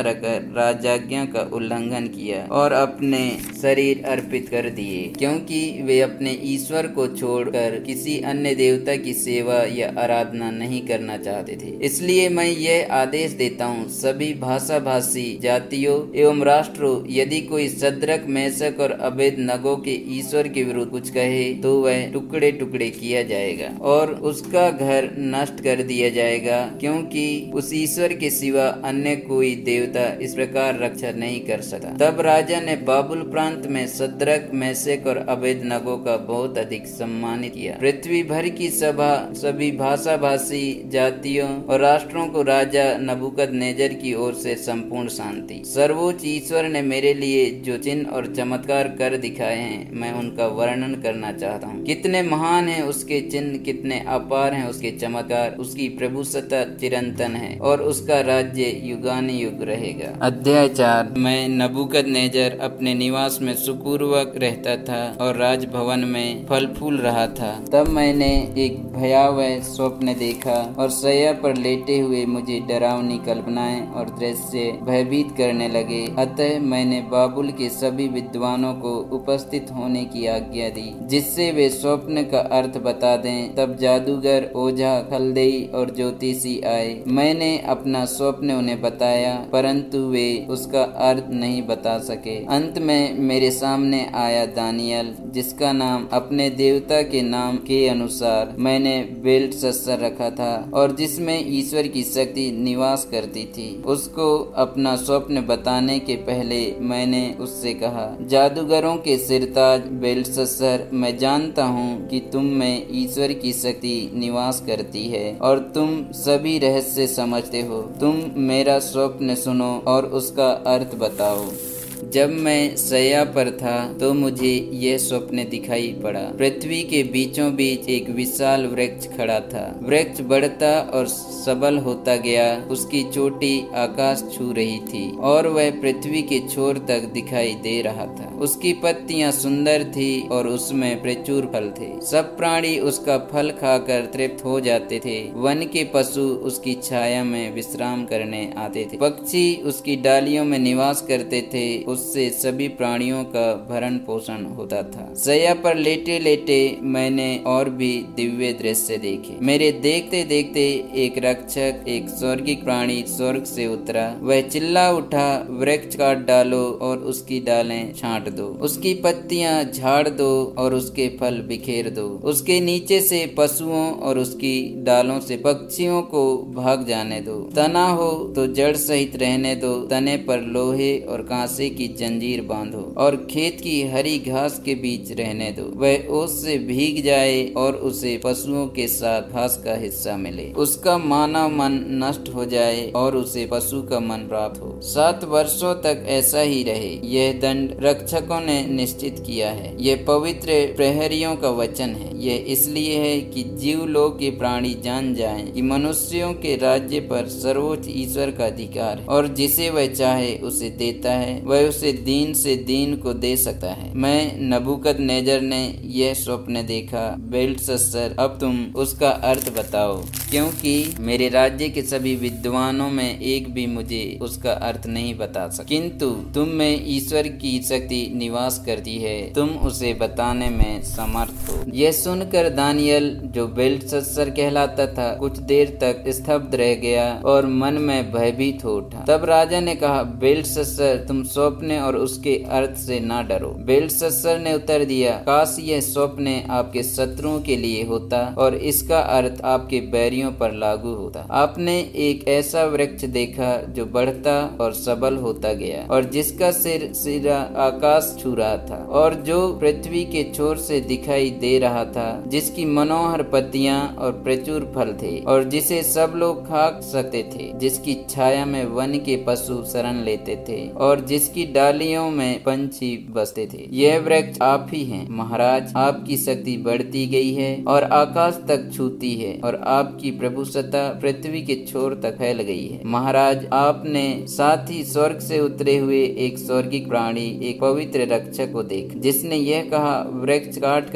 राजाज्ञा का उल्लंघन किया और अपने शरीर अर्पित कर दिए, क्योंकि वे अपने ईश्वर को छोड़कर किसी अन्य देवता की सेवा या आराधना नहीं करना चाहते थे। इसलिए मैं यह आदेश देता हूँ, सभी भाषा भाषी जातियों एवं राष्ट्रों, यदि कोई शद्रक, मेशक और अबेदनगो के ईश्वर के विरुद्ध कुछ कहे तो वह टुकड़े टुकड़े किया जाएगा और उसका घर नष्ट कर दिया जाएगा, क्योंकि उस ईश्वर के सिवा अन्य कोई देवता इस प्रकार रक्षा नहीं कर सकता। तब राजा ने बाबुल प्रांत में शद्रक, मेशक और अबेदनगो का बहुत अधिक सम्मानित किया। पृथ्वी भर की सभा, सभी भाषा भाषी जातियों और राष्ट्रों को राजा नबूकदनेस्सर की ओर से संपूर्ण शांति। सर्वोच्च ईश्वर ने मेरे लिए जो चिन्ह और चमत्कार कर दिखाए हैं, मैं उनका वर्णन करना चाहता हूँ। कितने महान हैं उसके चिन्ह, कितने अपार हैं उसके चमत्कार। उसकी प्रभुसत्ता चिरंतन है और उसका राज्य युगानुयुग रहेगा। अध्याय 4। मैं नबूकदनेस्सर अपने निवास में सुखपूर्वक रहता था और राजभवन में फल फूल रहा था। तब मैंने एक भयावह स्वप्न देखा और शैया पर लेटे हुए मुझे डरावनी कल्पनाएं और दृश्य भयभीत करने लगे। अतः मैंने बाबुल के सभी विद्वानों को उपस्थित होने की आज्ञा दी, जिससे वे स्वप्न का अर्थ बता दें। तब जादूगर, ओझा, खलदेई और ज्योतिषी आए। मैंने अपना स्वप्न उन्हें बताया, परंतु वे उसका अर्थ नहीं बता सके। अंत में मेरे सामने आया दानियल, जिसका नाम अपने देवता के नाम के अनुसार मैंने बेल्तशस्सर रखा था और जिसमें ईश्वर की शक्ति निवास करती थी। उसको अपना स्वप्न बताने के पहले मैंने उससे कहा, जादूगरों के सिरताज बेल्तशस्सर, मैं जानता हूँ कि तुम में ईश्वर की शक्ति निवास करती है और तुम सभी रहस्य समझते हो। तुम मेरा स्वप्न सुनो और उसका अर्थ बताओ। जब मैं शैया पर था तो मुझे यह स्वप्न दिखाई पड़ा। पृथ्वी के बीचों बीच एक विशाल वृक्ष खड़ा था। वृक्ष बढ़ता और सबल होता गया, उसकी चोटी आकाश छू रही थी और वह पृथ्वी के छोर तक दिखाई दे रहा था। उसकी पत्तियां सुंदर थी और उसमें प्रचुर फल थे। सब प्राणी उसका फल खाकर तृप्त हो जाते थे। वन के पशु उसकी छाया में विश्राम करने आते थे। पक्षी उसकी डालियों में निवास करते थे। उससे सभी प्राणियों का भरण पोषण होता था। शैया पर लेटे लेटे मैंने और भी दिव्य दृश्य देखे। मेरे देखते देखते एक रक्षक, एक स्वर्गिक प्राणी स्वर्ग से उतरा। वह चिल्ला उठा, वृक्ष काट डालो और उसकी डालें छांट दो, उसकी पत्तियां झाड़ दो और उसके फल बिखेर दो। उसके नीचे से पशुओं और उसकी डालों से पक्षियों को भाग जाने दो। तना हो तो जड़ सहित रहने दो। तने पर लोहे और कांसे की जंजीर बांधो और खेत की हरी घास के बीच रहने दो। वह ओस से भीग जाए और उसे पशुओं के साथ घास का हिस्सा मिले। उसका मानव मन नष्ट हो जाए और उसे पशु का मन प्राप्त हो। 7 वर्षों तक ऐसा ही रहे। यह दंड रक्षकों ने निश्चित किया है। यह पवित्र प्रहरियों का वचन है। यह इसलिए है कि जीवलोक के प्राणी जान जाएं कि मनुष्यों के राज्य पर सर्वोच्च ईश्वर का अधिकार है और जिसे वह चाहे उसे देता है, वह उसे दीन से दीन को दे सकता है। मैं नबूकदनेस्सर ने यह स्वप्न देखा। बेल्तशस्सर, अब तुम उसका अर्थ बताओ, क्योंकि मेरे राज्य के सभी विद्वानों में एक भी मुझे उसका अर्थ नहीं बता सके, किंतु तुम में ईश्वर की शक्ति निवास करती है। तुम उसे बताने में समर्थ हो। यह सुनकर दानियल, जो बेल्तशस्सर कहलाता था, कुछ देर तक स्तब्ध रह गया और मन में भयभीत हो उठा। तब राजा ने कहा, बेल्तशस्सर, तुम स्वप्न और उसके अर्थ से ना डरो। बेल्तशस्सर ने उत्तर दिया, काश यह स्वप्न आपके शत्रुओं के लिए होता और इसका अर्थ आपके बैरियों पर लागू होता। आपने एक ऐसा वृक्ष देखा जो बढ़ता और सबल होता गया और जिसका सिरा आकाश छू रहा था और जो पृथ्वी के छोर से दिखाई दे रहा था, जिसकी मनोहर पत्तियां और प्रचुर फल थे और जिसे सब लोग खा सकते थे, जिसकी छाया में वन के पशु शरण लेते थे और जिसकी डालियों में पंछी बसते थे। यह वृक्ष आप ही हैं महाराज। आपकी शक्ति बढ़ती गई है और आकाश तक छूती है और आपकी प्रभुसत्ता पृथ्वी के छोर तक फैल गई है। महाराज, आपने साथ ही स्वर्ग से उतरे हुए एक स्वर्गिक प्राणी, एक पवित्र रक्षक को देखा, जिसने यह कहा, वृक्ष काट कर नष्ट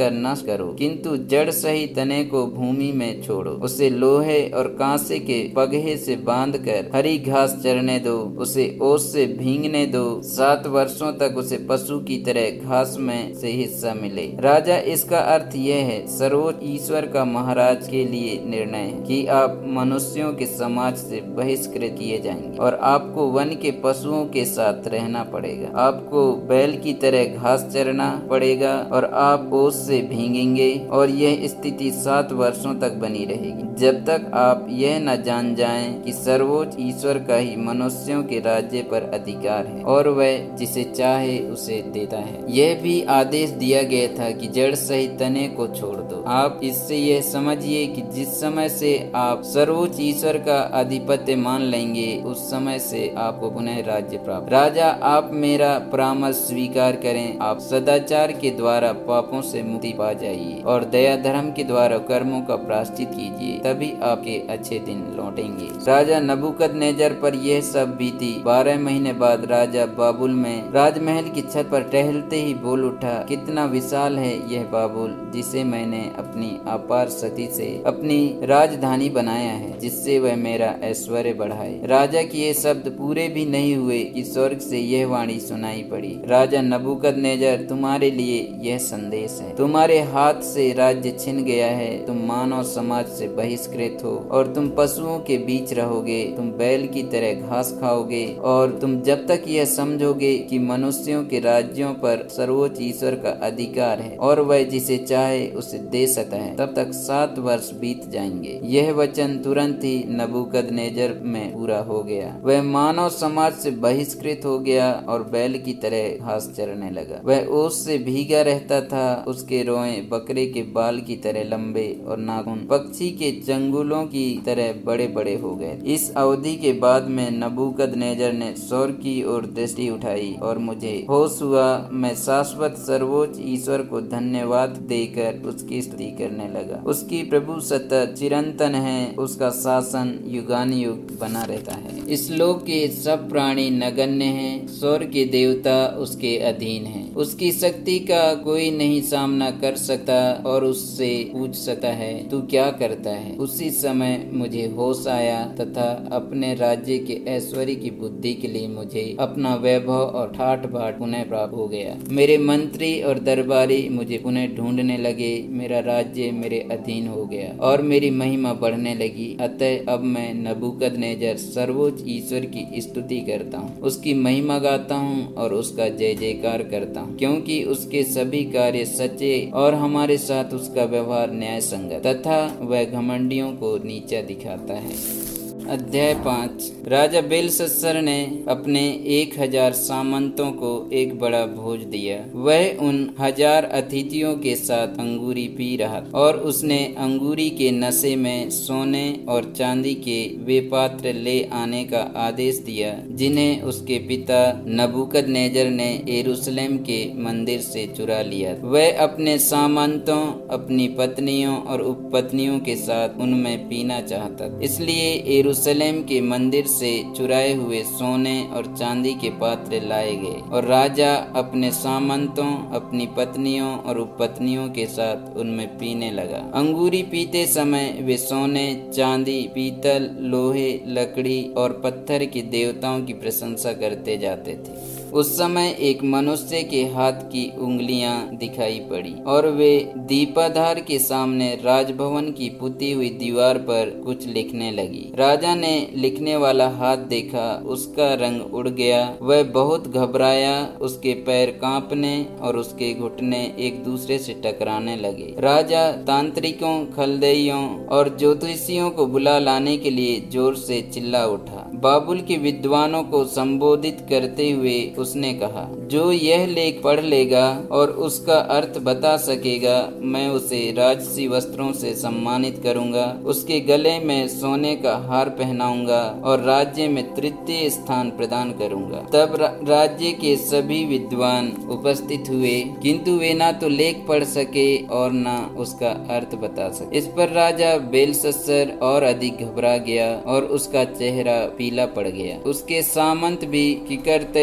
करो, किंतु जड़ सहित तने को भूमि में छोड़ो। उसे लोहे और कांसे के पगहे से बांधकर हरी घास चरने दो, उसे ओस से भींगने दो। 7 वर्षों तक उसे पशु की तरह घास में से हिस्सा मिले। राजा, इसका अर्थ यह है, सर्वोच्च ईश्वर का महाराज के लिए निर्णय है कि आप मनुष्यों के समाज से बहिष्कृत किए जाएंगे और आपको वन के पशुओं के साथ रहना पड़ेगा। आपको बैल की तरह घास चरना पड़ेगा और आप ओस से भीगेंगे और यह स्थिति 7 वर्षों तक बनी रहेगी, जब तक आप यह न जान जाएं कि सर्वोच्च ईश्वर का ही मनुष्यों के राज्य पर अधिकार है और वह जिसे चाहे उसे देता है। यह भी आदेश दिया गया था कि जड़ सहित तने को छोड़ दो। आप इससे यह समझिए कि जिस समय से आप सर्वोच्च ईश्वर का आधिपत्य मान लेंगे, उस समय से आपको पुनः राज्य प्राप्त। राजा, आप मेरा परामर्श स्वीकार करें। आप सदाचार के द्वारा पापों से मुक्ति पा जाइए और दया धर्म के द्वारा कर्मों का प्रायश्चित कीजिए, तभी आपके अच्छे दिन लौटेंगे। राजा नबूकदनेस्सर पर यह सब बीती। 12 महीने बाद राजा बाबुल में राजमहल की छत पर टहलते ही बोल उठा, कितना विशाल है यह बाबुल, जिसे मैंने अपनी अपार शक्ति से अपनी राजधानी बनाया है, जिससे वह मेरा ऐश्वर्य बढ़ाए। राजा के ये शब्द पूरे भी नहीं हुए कि स्वर्ग से यह वाणी सुनाई पड़ी, राजा नबूकदनेस्सर, तुम्हारे लिए यह संदेश है। तुम्हारे हाथ से राज्य छिन गया है। तुम मानव समाज से बहिष्कृत हो और तुम पशुओं के बीच रहोगे। तुम बैल की तरह घास खाओगे और तुम जब तक यह समझोगे कि मनुष्यों के राज्यों पर सर्वोच्च ईश्वर का अधिकार है और वह जिसे चाहे उसे दे सकता है, तब तक 7 वर्ष बीत जाएंगे। यह वचन तुरंत ही नबूकदनेस्सर में पूरा हो गया। वह मानव समाज से बहिष्कृत हो गया और बैल की तरह घास चरने लगा। वह ओस से भीगा रहता था। उसके रोए बकरे के बाल की तरह लंबे और नाखून पक्षी के चंगुलों की तरह बड़े बड़े हो गए। इस अवधि के बाद में नबूकदनेस्सर ने स्वर्ग की ओर दृष्टि उठाई और मुझे होश हुआ। मैं शाश्वत सर्वोच्च ईश्वर को धन्यवाद देकर उसकी स्तुति करने लगा। उसकी प्रभु सत्ता चिरंतन है, उसका शासन युगानुयुग बना रहता है। इस लोक के सब प्राणी नगण्य हैं, स्वर्ग के देवता उसके अधीन हैं। उसकी शक्ति का कोई नहीं सामना कर सकता और उससे पूछ सकता है, तू क्या करता है। उसी समय मुझे होश आया तथा अपने राज्य के ऐश्वर्य की बुद्धि के लिए मुझे अपना वैभव और ठाठ बाट पुनः प्राप्त हो गया। मेरे मंत्री और दरबारी मुझे पुनः ढूंढने लगे। मेरा राज्य मेरे अधीन हो गया और मेरी महिमा बढ़ने लगी। अतः अब मैं नबूकदनेस्सर सर्वोच्च ईश्वर की स्तुति करता हूँ, उसकी महिमा गाता हूँ और उसका जय जयकार करता हूँ, क्योंकि उसके सभी कार्य सच्चे और हमारे साथ उसका व्यवहार न्याय संगत तथा वह घमंडियों को नीचा दिखाता है। अध्याय 5। राजा बेलशस्सर ने अपने 1000 सामंतों को एक बड़ा भोज दिया। वह उन 1000 अतिथियों के साथ अंगूरी पी रहा और उसने अंगूरी के नशे में सोने और चांदी के वे पात्र ले आने का आदेश दिया, जिन्हें उसके पिता नबूकदनेस्सर ने यरूशलेम के मंदिर से चुरा लिया। वह अपने सामंतों, अपनी पत्नियों और उपपत्नियों के साथ उनमें पीना चाहता, इसलिए यरूशलेम के मंदिर से चुराए हुए सोने और चांदी के पात्र लाए गए और राजा अपने सामंतों, अपनी पत्नियों और उपपत्नियों के साथ उनमें पीने लगा। अंगूरी पीते समय वे सोने, चांदी, पीतल, लोहे, लकड़ी और पत्थर के देवताओं की प्रशंसा करते जाते थे। उस समय एक मनुष्य के हाथ की उंगलियां दिखाई पड़ी और वे दीपाधार के सामने राजभवन की पुती हुई दीवार पर कुछ लिखने लगी। राजा ने लिखने वाला हाथ देखा, उसका रंग उड़ गया। वह बहुत घबराया, उसके पैर कांपने और उसके घुटने एक दूसरे से टकराने लगे। राजा तांत्रिकों, खलदैयों और ज्योतिषियों को बुला लाने के लिए जोर से चिल्ला उठा। बाबुल के विद्वानों को संबोधित करते हुए उसने कहा, जो यह लेख पढ़ लेगा और उसका अर्थ बता सकेगा, मैं उसे राजसी वस्त्रों से सम्मानित करूंगा, उसके गले में सोने का हार पहनाऊंगा और राज्य में तृतीय स्थान प्रदान करूंगा। तब राज्य के सभी विद्वान उपस्थित हुए, किंतु वे ना तो लेख पढ़ सके और ना उसका अर्थ बता सके। इस पर राजा बेलशस्सर और अधिक घबरा गया और उसका चेहरा पीला पड़ गया। उसके सामंत भी किकरते हुए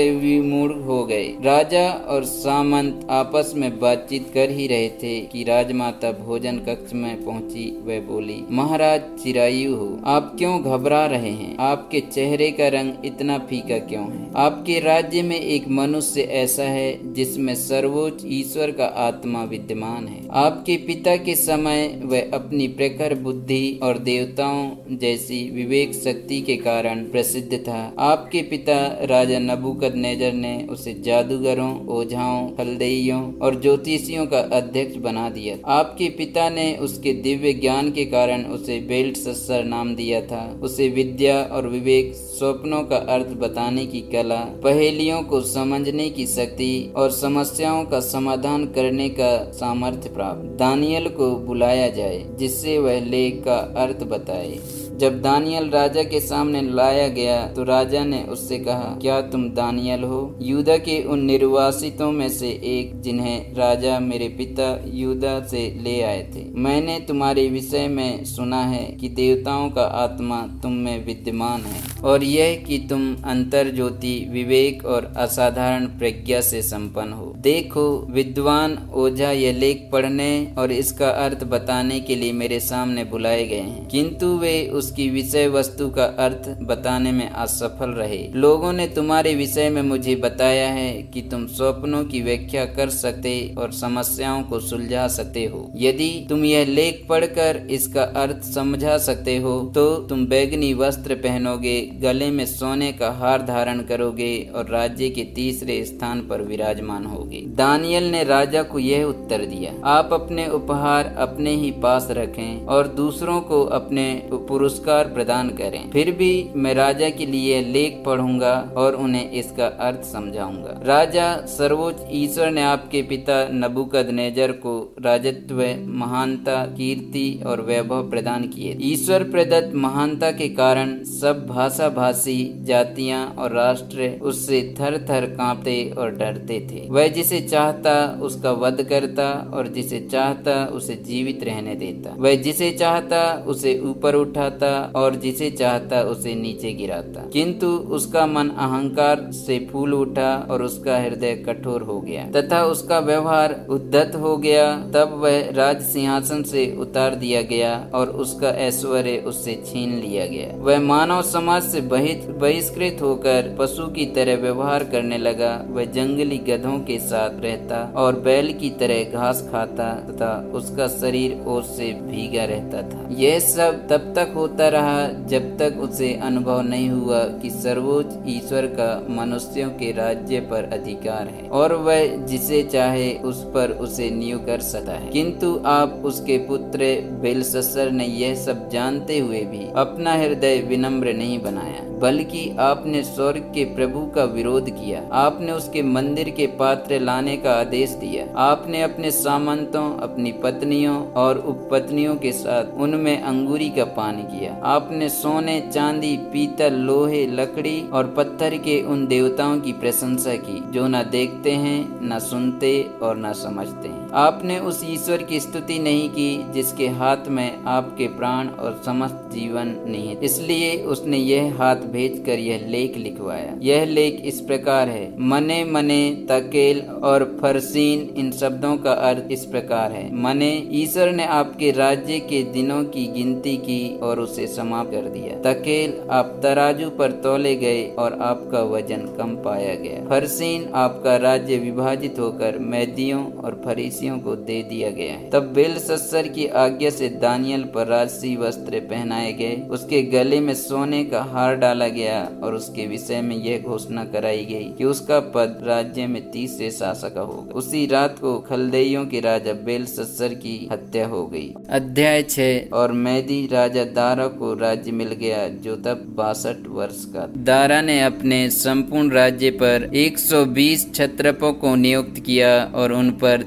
विमूढ़ हो गए। राजा और सामंत आपस में बातचीत कर ही रहे थे कि राजमाता भोजन कक्ष में पहुंची। वह बोली, महाराज चिरायु हो, आप क्यों घबरा रहे हैं? आपके चेहरे का रंग इतना फीका क्यों है? आपके राज्य में एक मनुष्य ऐसा है जिसमें सर्वोच्च ईश्वर का आत्मा विद्यमान है। आपके पिता के समय वह अपनी प्रखर बुद्धि और देवताओं जैसी विवेक शक्ति के कारण प्रसिद्ध था। आपके पिता राजा नबूकदनेजर ने उसे जादूगरों, ओझाओं, खलदइयों और ज्योतिषियों का अध्यक्ष बना दिया। आपके पिता ने उसके दिव्य ज्ञान के कारण उसे बेल्टशस्सर नाम दिया था। उसे विद्या और विवेक, स्वप्नों का अर्थ बताने की कला, पहेलियों को समझने की शक्ति और समस्याओं का समाधान करने का सामर्थ्य प्राप्त। दानियल को बुलाया जाए जिससे वह लेख का अर्थ बताए। जब दानियल राजा के सामने लाया गया तो राजा ने उससे कहा, क्या तुम दानियल हो, यूदा के उन निर्वासितों में से एक जिन्हें राजा मेरे पिता यूदा से ले आए थे? मैंने तुम्हारे विषय में सुना है कि देवताओं का आत्मा तुम में विद्यमान है और यह कि तुम अंतर ज्योति, विवेक और असाधारण प्रज्ञा से संपन्न हो। देखो, विद्वान ओझा यह लेख पढ़ने और इसका अर्थ बताने के लिए मेरे सामने बुलाए गए हैं, किंतु वे उसकी विषय वस्तु का अर्थ बताने में असफल रहे। लोगों ने तुम्हारे विषय में मुझे बताया है कि तुम स्वप्नों की व्याख्या कर सकते और समस्याओं को सुलझा सकते हो। यदि तुम यह लेख पढ़कर इसका अर्थ समझा सकते हो तो तुम बैगनी वस्त्र पहनोगे, गले में सोने का हार धारण करोगे और राज्य के तीसरे स्थान पर विराजमान होगे। दानियल ने राजा को यह उत्तर दिया, आप अपने उपहार अपने ही पास रखें और दूसरों को अपने पुरस्कार प्रदान करें। फिर भी मैं राजा के लिए लेख पढ़ूंगा और उन्हें इसका अर्थ समझाऊंगा। राजा, सर्वोच्च ईश्वर ने आपके पिता नबूकदनेजर को राजत्व, महानता, कीर्ति और वैभव प्रदान किए। ईश्वर प्रदत्त महानता के कारण सब भाषा भाषी, जातियां और राष्ट्र उससे थर थर कांपते और डरते थे। वह जिसे चाहता उसका वध करता और जिसे चाहता उसे जीवित रहने देता। वह जिसे चाहता उसे ऊपर उठाता और जिसे चाहता उसे नीचे गिराता। किंतु उसका मन अहंकार से फूल उठा और उसका हृदय कठोर हो गया तथा उसका व्यवहार उद्धत हो गया। तब वह राज सिंहासन से उतार दिया गया और उसका ऐश्वर्य उससे छीन लिया गया। वह मानव समाज से बहिष्कृत होकर पशु की तरह व्यवहार करने लगा। वह जंगली गधों के साथ रहता और बैल की तरह घास खाता तथा उसका शरीर ओस से भीगा रहता था। यह सब तब तक होता रहा जब तक उसे अनुभव नहीं हुआ कि सर्वोच्च ईश्वर का मनुष्यों के राज्य पर अधिकार है और वह जिसे चाहे उस पर उसे नियुक्त कर सकता है। किंतु आप उसके पुत्र बेलशस्सर ने यह सब जानते हुए भी अपना हृदय विनम्र नहीं बनाया, बल्कि आपने स्वर्ग के प्रभु का विरोध किया। आपने उसके मंदिर के पात्र लाने का आदेश दिया। आपने अपने सामंतों, अपनी पत्नियों और उपपत्नियों के साथ उनमें अंगूरी का पान किया। आपने सोने, चांदी, पीतल, लोहे, लकड़ी और पत्थर के उन देवताओं की प्रशंसा की जो न देखते हैं, न सुनते और न समझते हैं। आपने उस ईश्वर की स्तुति नहीं की जिसके हाथ में आपके प्राण और समस्त जीवन निहित। इसलिए उसने यह हाथ भेजकर यह लेख लिखवाया। यह लेख इस प्रकार है, मने मने, तकेल और फरसीन, इन शब्दों का अर्थ इस प्रकार है। मने, ईश्वर ने आपके राज्य के दिनों की गिनती की और उसे समाप्त कर दिया। तकेल, आप तराजू पर तौले गए और आपका वजन कम पाया गया। फरसीन, आपका राज्य विभाजित होकर मैदियों और फरीसियों को दे दिया गया है। तब बेलशस्सर की आज्ञा से दानियल पर राजसी वस्त्र पहनाए गए, उसके गले में सोने का हार डाला गया और उसके विषय में यह घोषणा कराई गई कि उसका पद राज्य में तीसरे शासक होगा। उसी रात को खलदइयों के राजा बेलशस्सर की हत्या हो गई। अध्याय 6। और मैदी राजा दारा को राज्य मिल गया जो तब 62 वर्ष का। दारा ने अपने संपूर्ण राज्य पर 120 क्षत्रपों को नियुक्त किया और उन पर 3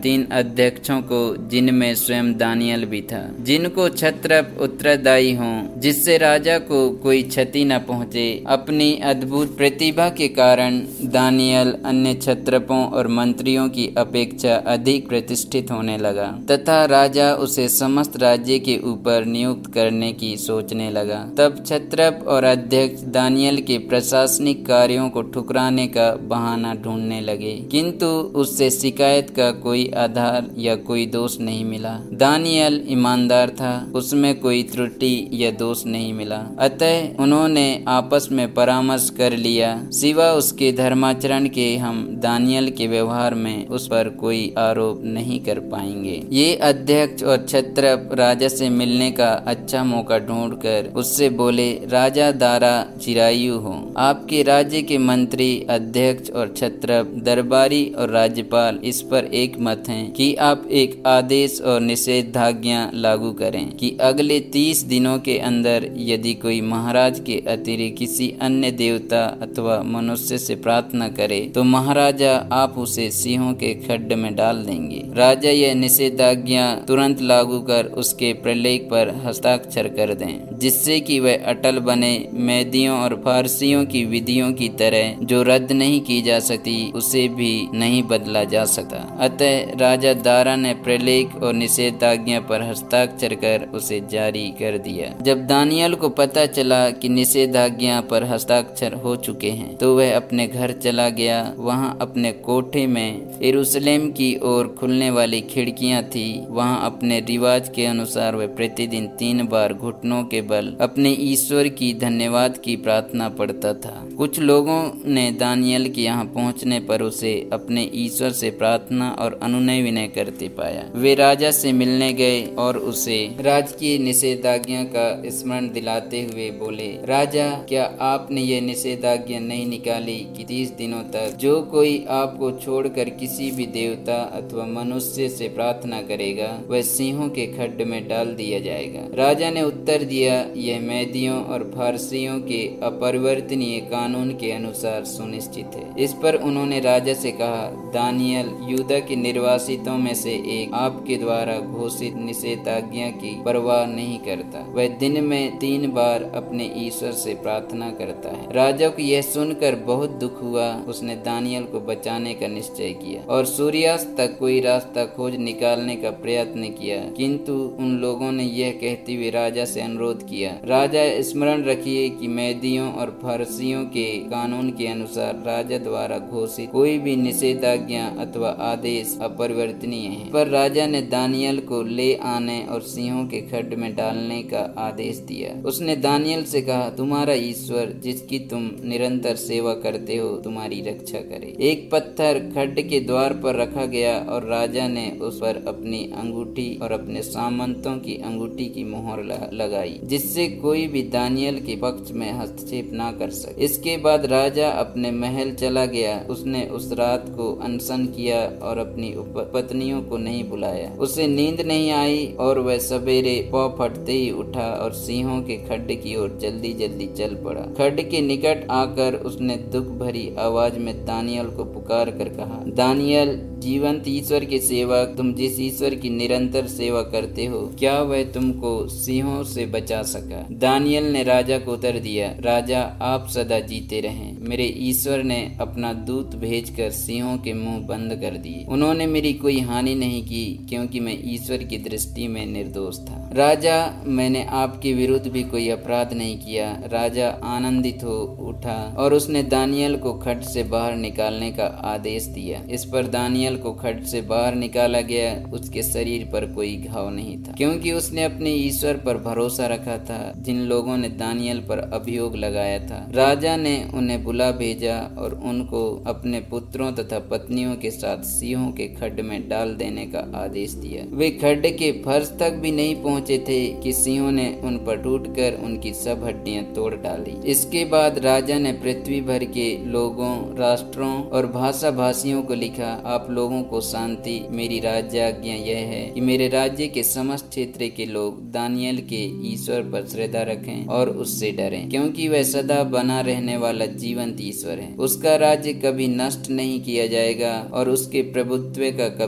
अध्यक्षों को, जिनमें स्वयं दानियल भी था, जिनको क्षत्रप उत्तरदायी हों, जिससे राजा को कोई क्षति न पहुंचे। अपनी अद्भुत प्रतिभा के कारण दानियल अन्य क्षत्रपों और मंत्रियों की अपेक्षा अधिक प्रतिष्ठित होने लगा तथा राजा उसे समस्त राज्य के ऊपर नियुक्त करने की सोचने लगा। तब क्षत्रप और अध्यक्ष दानियल के प्रशासनिक कार्यों को ठुकराने का बहाना ढूंढने लगे, किंतु उससे शिकायत का कोई आधार या कोई दोष नहीं मिला। दानियल ईमानदार था, उसमें कोई त्रुटि या दोष नहीं मिला। अतः उन्होंने आपस में परामर्श कर लिया, सिवा उसके धर्माचरण के हम दानियल के व्यवहार में उस पर कोई आरोप नहीं कर पाएंगे। ये अध्यक्ष और क्षत्रप राजा से मिलने का अच्छा मौका ढूंढकर उससे बोले, राजा दारा चिरायु हो। आपके राज्य के मंत्री, अध्यक्ष और क्षत्रप, दरबारी और राज्यपाल इस पर एक मत हैं कि आप एक आदेश और निषेधाज्ञा लागू करें कि अगले 30 दिनों के अंदर यदि कोई महाराज के अतिरिक्त किसी अन्य देवता अथवा मनुष्य से प्रार्थना करे तो महाराजा आप उसे सिंहों के खड्ड में डाल देंगे। राजा यह निषेधाज्ञा तुरंत लागू कर उसके प्रलेख पर हस्ताक्षर कर दें, जिससे कि वह अटल बने। मैदियों और फारसियों की विधियों की तरह जो रद्द नहीं की जा सकती, उसे भी नहीं बदला जा सकता। अतः राजा दारा ने प्रलेख और निषेधाज्ञा पर हस्ताक्षर कर उसे जारी कर दिया। जब दानियल को पता चला कि निषेधाज्ञा पर हस्ताक्षर हो चुके हैं, तो वह अपने घर चला गया। वहाँ अपने कोठे में यरूशलेम की ओर खुलने वाली खिड़कियां थी। वहाँ अपने रिवाज के अनुसार वह प्रतिदिन 3 बार घुटनों के बल अपने ईश्वर की धन्यवाद की प्रार्थना पढ़ता था। कुछ लोगों ने दानियल के यहाँ पहुँचने पर उसे अपने ईश्वर से प्रार्थना और अनुनय विनय करते पाया। वे राजा से मिलने गए और उसे राजकीय निषेधाज्ञा का स्मरण दिलाते हुए बोले, राजा, क्या आपने ये निषेधाज्ञा नहीं निकाली कि 30 दिनों तक जो कोई आपको छोड़कर किसी भी देवता अथवा मनुष्य से प्रार्थना करेगा वह सिंहों के खड्ड में डाल दिया जाएगा। राजा ने उत्तर दिया, यह मैदियों और फारसियों के अपरिवर्तनीय कानून के अनुसार सुनिश्चित है। इस पर उन्होंने राजा से कहा, दानियल यूदा के निर्वासितों में से एक आपके द्वारा घोषित निषेधाज्ञा की परवाह नहीं करता। वह दिन में 3 बार अपने ईश्वर से प्रार्थना करता है। राजा को यह सुनकर बहुत दुख हुआ। उसने दानियल को बचाने का निश्चय किया और सूर्यास्त तक कोई रास्ता खोज निकालने का प्रयत्न किया, किंतु उन लोगों ने यह कहते हुए राजा से अनुरोध किया, राजा, स्मरण रखिए कि मैदियों और फारसियों के कानून के अनुसार राजा द्वारा घोषित कोई भी निषेधाज्ञा अथवा आदेश अपरिवर्तनीय है। पर राजा ने दानियल को ले आने और सिंहों के खड्ड में डालने का आदेश दिया। उसने दानियल से कहा, तुम्हारा ईश्वर जिसकी तुम निरंतर सेवा करते हो तुम्हारी रक्षा करे। एक पत्थर खड्ड के द्वार पर रखा गया और राजा ने उस पर अपनी अंगूठी और अपने सामंतों की अंगूठी की मोहर लगाई, जिससे कोई भी दानियल के पक्ष में हस्तक्षेप न कर सके। इसके बाद राजा अपने महल चला गया। उसने उस रात को अनशन किया और अपनी पत्नियों को नहीं बुलाया। उसे नींद नहीं आई और वह सवेरे पौ फटते ही उठा और सिंहों के खड्ड की ओर जल्दी जल्दी चल पड़ा। खड्ड के निकट आकर उसने दुख भरी आवाज में दानियल को पुकार कर कहा, दानियल, जीवंत ईश्वर के सेवक, तुम जिस ईश्वर की निरंतर सेवा करते हो, क्या वह तुमको सिंहों से बचा सका? दानियल ने राजा को उत्तर दिया, राजा, आप सदा जीते रहें। मेरे ईश्वर ने अपना दूत भेजकर सिंहों के मुंह बंद कर दिए। उन्होंने मेरी कोई हानि नहीं की, क्योंकि मैं ईश्वर की दृष्टि में निर्दोष था। राजा, मैंने आपके विरुद्ध भी कोई अपराध नहीं किया। राजा आनंदित हो उठा और उसने दानियल को खड्ड से बाहर निकालने का आदेश दिया। इस पर दानियल को खड्ड से बाहर निकाला गया। उसके शरीर पर कोई घाव नहीं था, क्योंकि उसने अपने ईश्वर पर भरोसा रखा था, जिन लोगों ने दानियल पर अभियोग लगाया था। राजा ने उन्हें बुला भेजा और उनको अपने पुत्रों तथा पत्नियों के साथ सिंहों के खड्ड में डाल देने का आदेश दिया। वे खड्ड के फर्श तक भी नहीं पहुंचे थे कि सिंहों ने उन पर टूटकर उनकी सब हड्डियां तोड़ डाली। इसके बाद राजा ने पृथ्वी भर के लोगों, राष्ट्रों और भाषा भाषियों को लिखा, आप लोगों को शांति। मेरी राज्याज्ञा यह है कि मेरे राज्य के समस्त क्षेत्र के लोग दानियल के ईश्वर पर श्रद्धा रखें और उससे डरें, क्योंकि वह सदा बना रहने वाला जीवंत ईश्वर है। उसका राज्य कभी नष्ट नहीं किया जाएगा और उसके प्रभुत्व का कभी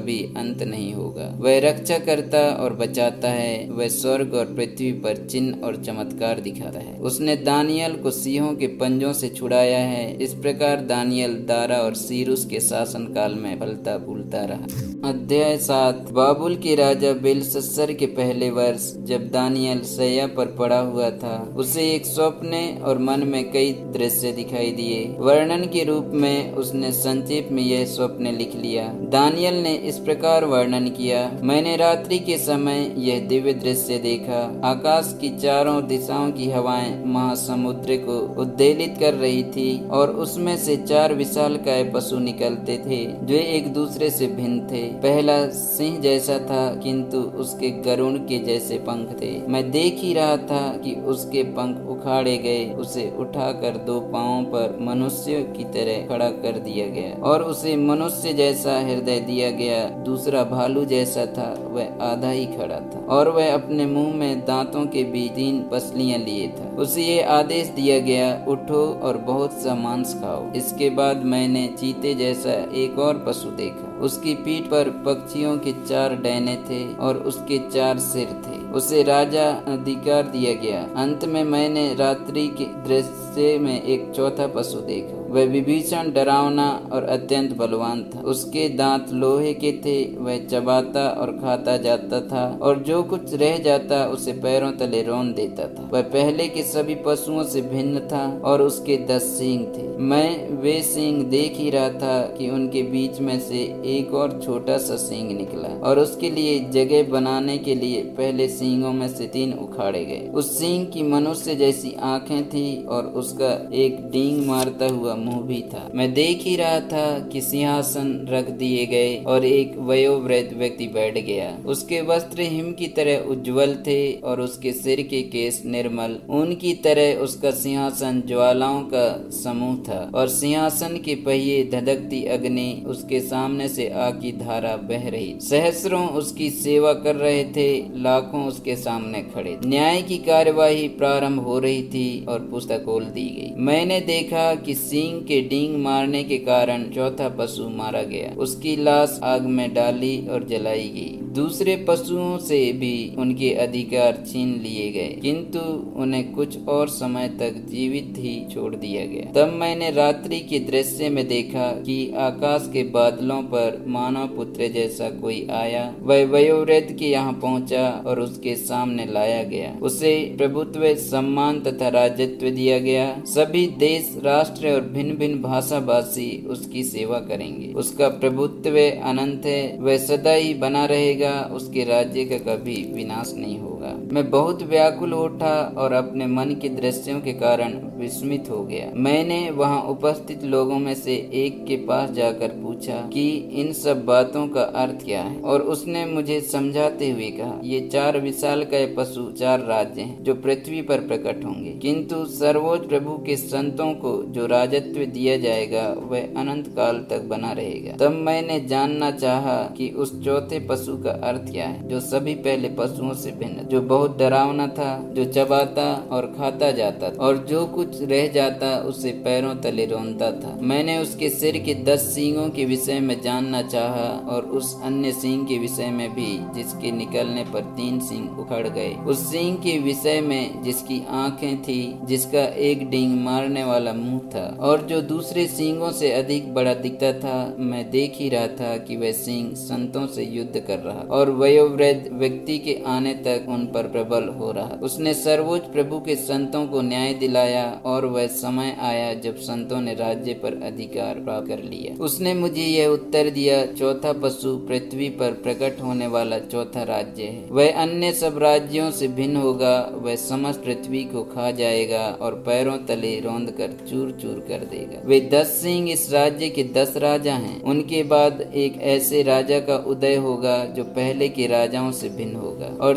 कभी अंत नहीं होगा। वह रक्षा करता और बचाता है, वह स्वर्ग और पृथ्वी पर चिन्ह और चमत्कार दिखाता है। उसने दानियल को सिंहों के पंजों से छुड़ाया है। इस प्रकार दानियल दारा और सीरुस के शासन काल में फलता फूलता रहा। अध्याय 7। बाबुल के राजा बेलशस्सर के पहले वर्ष, जब दानियल शैया पर पड़ा हुआ था, उसे एक स्वप्न और मन में कई दृश्य दिखाई दिए। वर्णन के रूप में उसने संक्षेप में यह स्वप्न लिख लिया। दानियल ने इस प्रकार वर्णन किया, मैंने रात्रि के समय यह दिव्य दृश्य देखा। आकाश की चारों दिशाओं की हवाएं महासमुद्र को उद्वेलित कर रही थी और उसमें से 4 विशालकाय पशु निकलते थे जो एक दूसरे से भिन्न थे। पहला सिंह जैसा था, किंतु उसके गरुड़ के जैसे पंख थे। मैं देख ही रहा था कि उसके पंख उखाड़े गए, उसे उठाकर 2 पांवों पर मनुष्य की तरह खड़ा कर दिया गया और उसे मनुष्य जैसा हृदय दिया गया। दूसरा भालू जैसा था, वह आधा ही खड़ा था और वह अपने मुंह में दांतों के बीच 3 पसलियां लिए था। उसे ये आदेश दिया गया, उठो और बहुत सा मांस खाओ। इसके बाद मैंने चीते जैसा एक और पशु देखा। उसकी पीठ पर पक्षियों के 4 डैने थे और उसके 4 सिर थे। उसे राजा अधिकार दिया गया। अंत में मैंने रात्रि के दृश्य में एक चौथा पशु देखा। वह विभीषण, डरावना और अत्यंत बलवान था। उसके दांत लोहे के थे। वह चबाता और खाता जाता था और जो कुछ रह जाता उसे पैरों तले रौंद देता था। वह पहले के सभी पशुओं से भिन्न था और उसके 10 सींग थे। मैं वे सींग देख ही रहा था कि उनके बीच में से एक और छोटा सा सींग निकला और उसके लिए जगह बनाने के लिए पहले सींगों में से 3 उखाड़े गए। उस सींग की मनुष्य जैसी आंखें थी और उसका एक डींग मारता हुआ मुंह भी था। मैं देख ही रहा था कि सिंहासन रख दिए गए और एक वयोवृद्ध व्यक्ति बैठ गया। उसके वस्त्र हिम की तरह उज्जवल थे और उसके सिर के केस निर्मल ऊन की तरह। उसका सिंहासन ज्वालाओं का समूह था और सिंहासन के पहिए धधकती अग्नि, उसके सामने से आग की धारा बह रही। सहस्रों उसकी सेवा कर रहे थे, लाखों उसके सामने खड़े। न्याय की कार्यवाही प्रारंभ हो रही थी और पुस्तक खोल दी गई। मैंने देखा कि सींग के डींग मारने के कारण चौथा पशु मारा गया। उसकी लाश आग में डाली और जलाई गई। दूसरे पशुओं से भी उनके अधिकार छीन लिए गए, किंतु उन्हें कुछ और समय तक जीवित ही छोड़ दिया गया। तब मैंने रात्रि के दृश्य में देखा कि आकाश के बादलों पर मानव पुत्र जैसा कोई आया। वह वयोवृद्ध के यहाँ पहुंचा और उसके सामने लाया गया। उसे प्रभुत्व, सम्मान तथा राजत्व दिया गया। सभी देश, राष्ट्र और भिन्न भिन्न भाषा भाषी उसकी सेवा करेंगे। उसका प्रभुत्व अनंत है, वह सदा ही बना रहेगा। उसके राज्य का कभी विनाश नहीं होगा। मैं बहुत व्याकुल उठा और अपने मन के दृश्यों के कारण विस्मित हो गया। मैंने वहां उपस्थित लोगों में से एक के पास जाकर पूछा कि इन सब बातों का अर्थ क्या है, और उसने मुझे समझाते हुए कहा, ये 4 विशालकाय पशु 4 राज्य हैं जो पृथ्वी पर प्रकट होंगे, किंतु सर्वोच्च प्रभु के संतों को जो राजत्व दिया जाएगा वह अनंत काल तक बना रहेगा। तब मैंने जानना चाहा कि उस चौथे पशु का अर्थ क्या है, जो सभी पहले पशुओं से भिन्न, जो बहुत डरावना था, जो चबाता और खाता जाता और जो कुछ रह जाता उसे पैरों तले रौंदता था। मैंने उसके सिर के 10 सींगों के विषय में जानना चाहा और उस अन्य सींग के विषय में भी जिसके निकलने पर 3 सींग उखड़ गए, उस सींग के विषय में जिसकी आंखें थी, जिसका एक डींग मारने वाला मुंह था और जो दूसरे सींगों से अधिक बड़ा दिखता था। मैं देख ही रहा था कि वह सींग संतों से युद्ध कर रहा और वयोवृद्ध व्यक्ति के आने तक उन पर प्रबल हो रहा। उसने सर्वोच्च प्रभु के संतों को न्याय दिलाया और वह समय आया जब संतों ने राज्य पर अधिकार प्राप्त कर लिया। उसने मुझे यह उत्तर दिया, चौथा पशु पृथ्वी पर प्रकट होने वाला चौथा राज्य है। वह अन्य सब राज्यों से भिन्न होगा। वह समस्त पृथ्वी को खा जाएगा और पैरों तले रौंद कर चूर चूर कर देगा। वे 10 सिंह इस राज्य के 10 राजा हैं। उनके बाद एक ऐसे राजा का उदय होगा जो पहले के राजाओं से भिन्न होगा और 3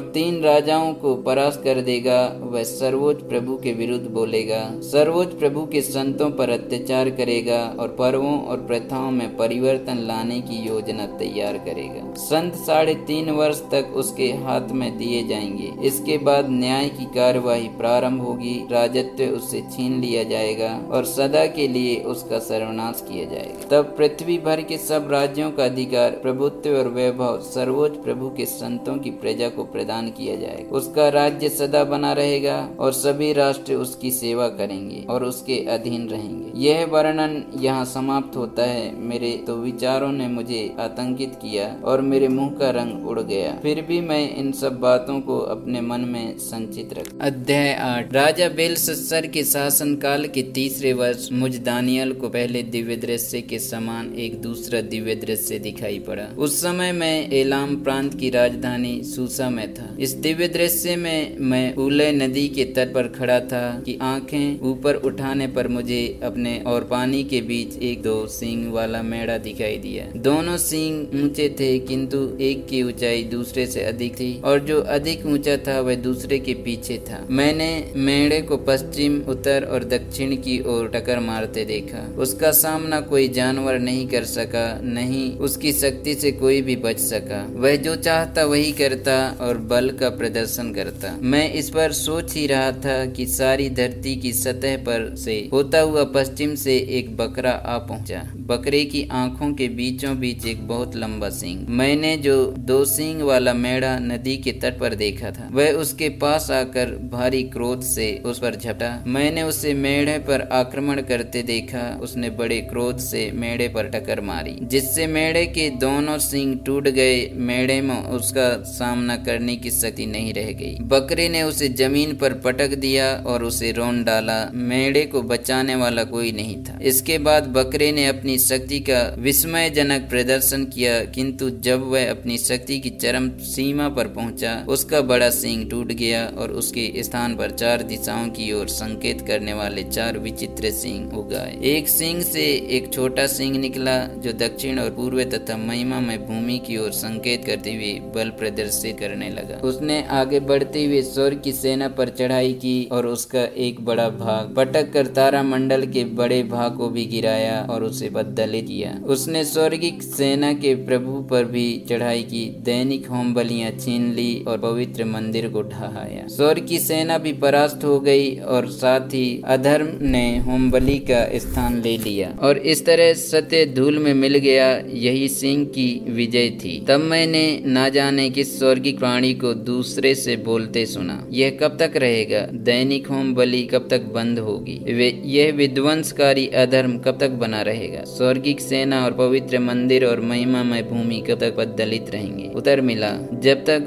राजाओं को परास्त कर देगा, वह सर्वोच्च प्रभु के विरुद्ध बोलेगा, सर्वोच्च प्रभु के संतों पर अत्याचार करेगा और पर्वों और प्रथाओं में परिवर्तन लाने की योजना तैयार करेगा। संत 3.5 वर्ष तक उसके हाथ में दिए जाएंगे। इसके बाद न्याय की कार्यवाही प्रारंभ होगी, राजत्व उससे छीन लिया जाएगा और सदा के लिए उसका सर्वनाश किया जाएगा। तब पृथ्वी भर के सब राज्यों का अधिकार, प्रभुत्व और वैभव सर्वोच्च प्रभु के संतों की प्रजा को प्रदान किया जाएगा। उसका राज्य सदा बना रहेगा और सभी राष्ट्र उसकी सेवा करेंगे और उसके अधीन रहेंगे। यह वर्णन यहाँ समाप्त होता है। मेरे तो विचारों ने मुझे आतंकित किया और मेरे मुंह का रंग उड़ गया, फिर भी मैं इन सब बातों को अपने मन में संचित रख। अध्याय 8। राजा बेलशस्सर के शासन काल के 3रे वर्ष मुझ दानियल को पहले दिव्य दृश्य के समान एक दूसरा दिव्य दृश्य दिखाई पड़ा। उस समय मैं एलाम प्रांत की राजधानी सूसा में था। इस दिव्य दृश्य में मैं उले नदी के तट पर खड़ा था कि आंखें ऊपर उठाने पर मुझे अपने और पानी के बीच एक 2 सींग वाला मेढ़ा दिखाई दिया। दोनों सींग ऊंचे थे, किंतु एक की ऊंचाई दूसरे से अधिक थी और जो अधिक ऊंचा था वह दूसरे के पीछे था। मैंने मेढ़े को पश्चिम, उत्तर और दक्षिण की ओर टक्कर मारते देखा। उसका सामना कोई जानवर नहीं कर सका, नहीं उसकी शक्ति से कोई भी बच सका। वह जो चाहता वही करता और बल का प्रदर्शन करता। मैं इस पर सोच ही रहा था कि सारी धरती की सतह पर से होता हुआ पश्चिम से एक बकरा आ पहुंचा। बकरे की आंखों के बीचों बीच एक बहुत लंबा सींग। मैंने जो 2 सींग वाला मेढ़ा नदी के तट पर देखा था, वह उसके पास आकर भारी क्रोध से उस पर झपटा। मैंने उसे मेढ़े पर आक्रमण करते देखा। उसने बड़े क्रोध से मेढ़े पर टक्कर मारी, जिससे मेढ़े के दोनों सींग टूट गए। मेढ़े में उसका सामना करने की शक्ति नहीं रह गई। बकरे ने उसे जमीन पर पटक दिया और उसे रौंद डाला। मेढ़े को बचाने वाला कोई नहीं था। इसके बाद बकरे ने अपनी शक्ति का विस्मयजनक प्रदर्शन किया, किंतु जब वह अपनी शक्ति की चरम सीमा पर पहुंचा, उसका बड़ा सींग टूट गया और उसके स्थान पर 4 दिशाओं की ओर संकेत करने वाले 4 विचित्र सींग उगाए। एक सींग से एक छोटा सींग निकला जो दक्षिण और पूर्व तथा महिमा में भूमि की ओर संकेत करते हुए बल प्रदर्शित करने लगा। उसने आगे बढ़ते हुए स्वर्ग की सेना पर चढ़ाई की और उसका एक बड़ा भाग पटक कर तारा मंडल के बड़े भाग को भी गिराया और उसे बददलित किया। उसने स्वर्गिक सेना के प्रभु पर भी चढ़ाई की, दैनिक होम बलियां छीन ली और पवित्र मंदिर को ढहाया। स्वर्ग की सेना भी परास्त हो गई और साथ ही अधर्म ने होम बलि का स्थान ले लिया और इस तरह सत्य धूल में मिल गया। यही सिंह की विजय थी। तब मैंने ना जाने किस स्वर्गिक प्राणी को दूसरे से बोलते सुना, यह कब तक रहेगा? दैनिक होम बलि कब तक बंद होगी? यह विध्वंसकारी अधर्म कब तक बना रहेगा? स्वर्गिक सेना और पवित्र मंदिर और महिमामय भूमि कब तक बदलित रहेंगे? उत्तर मिला, जब तक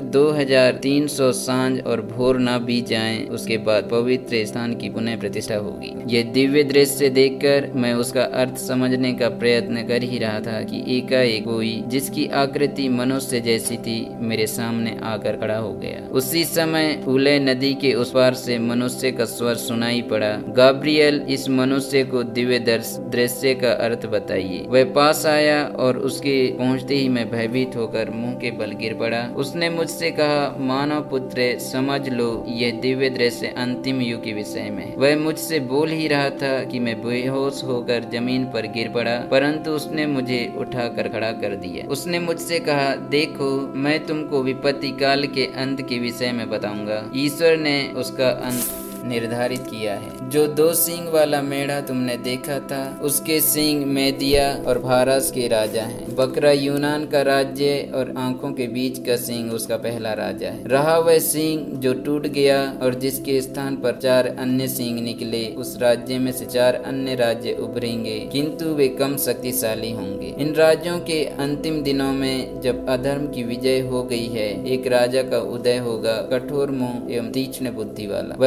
2300 सांझ और भोर ना बीत जाएं, उसके बाद पवित्र स्थान की पुनः प्रतिष्ठा होगी। यह दिव्य दृश्य देखकर मैं उसका अर्थ समझने का प्रयत्न कर ही रहा था कि एकाएक कोई जिसकी आकृति मनुष्य जैसी थी मेरे सामने आकर खड़ा हो गया। उसी समय उले नदी के उस पार से मनुष्य का स्वर सुनाई पड़ा, गाब्रियल, इस मनुष्य को दिव्य दृश्य का अर्थ बताइए। वह पास आया और उसके पहुंचते ही मैं भयभीत होकर मुंह के बल गिर पड़ा। उसने मुझसे कहा, मानव पुत्र, समझ लो, यह दिव्य दृश्य अंतिम युग के विषय में। वह मुझसे बोल ही रहा था कि मैं बेहोश होकर जमीन पर गिर पड़ा, परंतु उसने मुझे उठाकर खड़ा कर दिया। उसने मुझसे कहा, देखो, मैं तुमको विपत्ति काल के अंत के विषय में बताऊंगा। ईश्वर ने उसका अंत निर्धारित किया है। जो 2 सींग वाला मेढ़ा तुमने देखा था, उसके सींग मेदिया और फारस के राजा हैं। बकरा यूनान का राज्य और आंखों के बीच का सींग उसका पहला राजा है। रहा वह सींग जो टूट गया और जिसके स्थान पर 4 अन्य सींग निकले। उस राज्य में से 4 अन्य राज्य उभरेंगे, किंतु वे कम शक्तिशाली होंगे। इन राज्यों के अंतिम दिनों में जब अधर्म की विजय हो गई है, एक राजा का उदय होगा, कठोर मुंह एवं तीक्ष्ण बुद्धि वाला। वह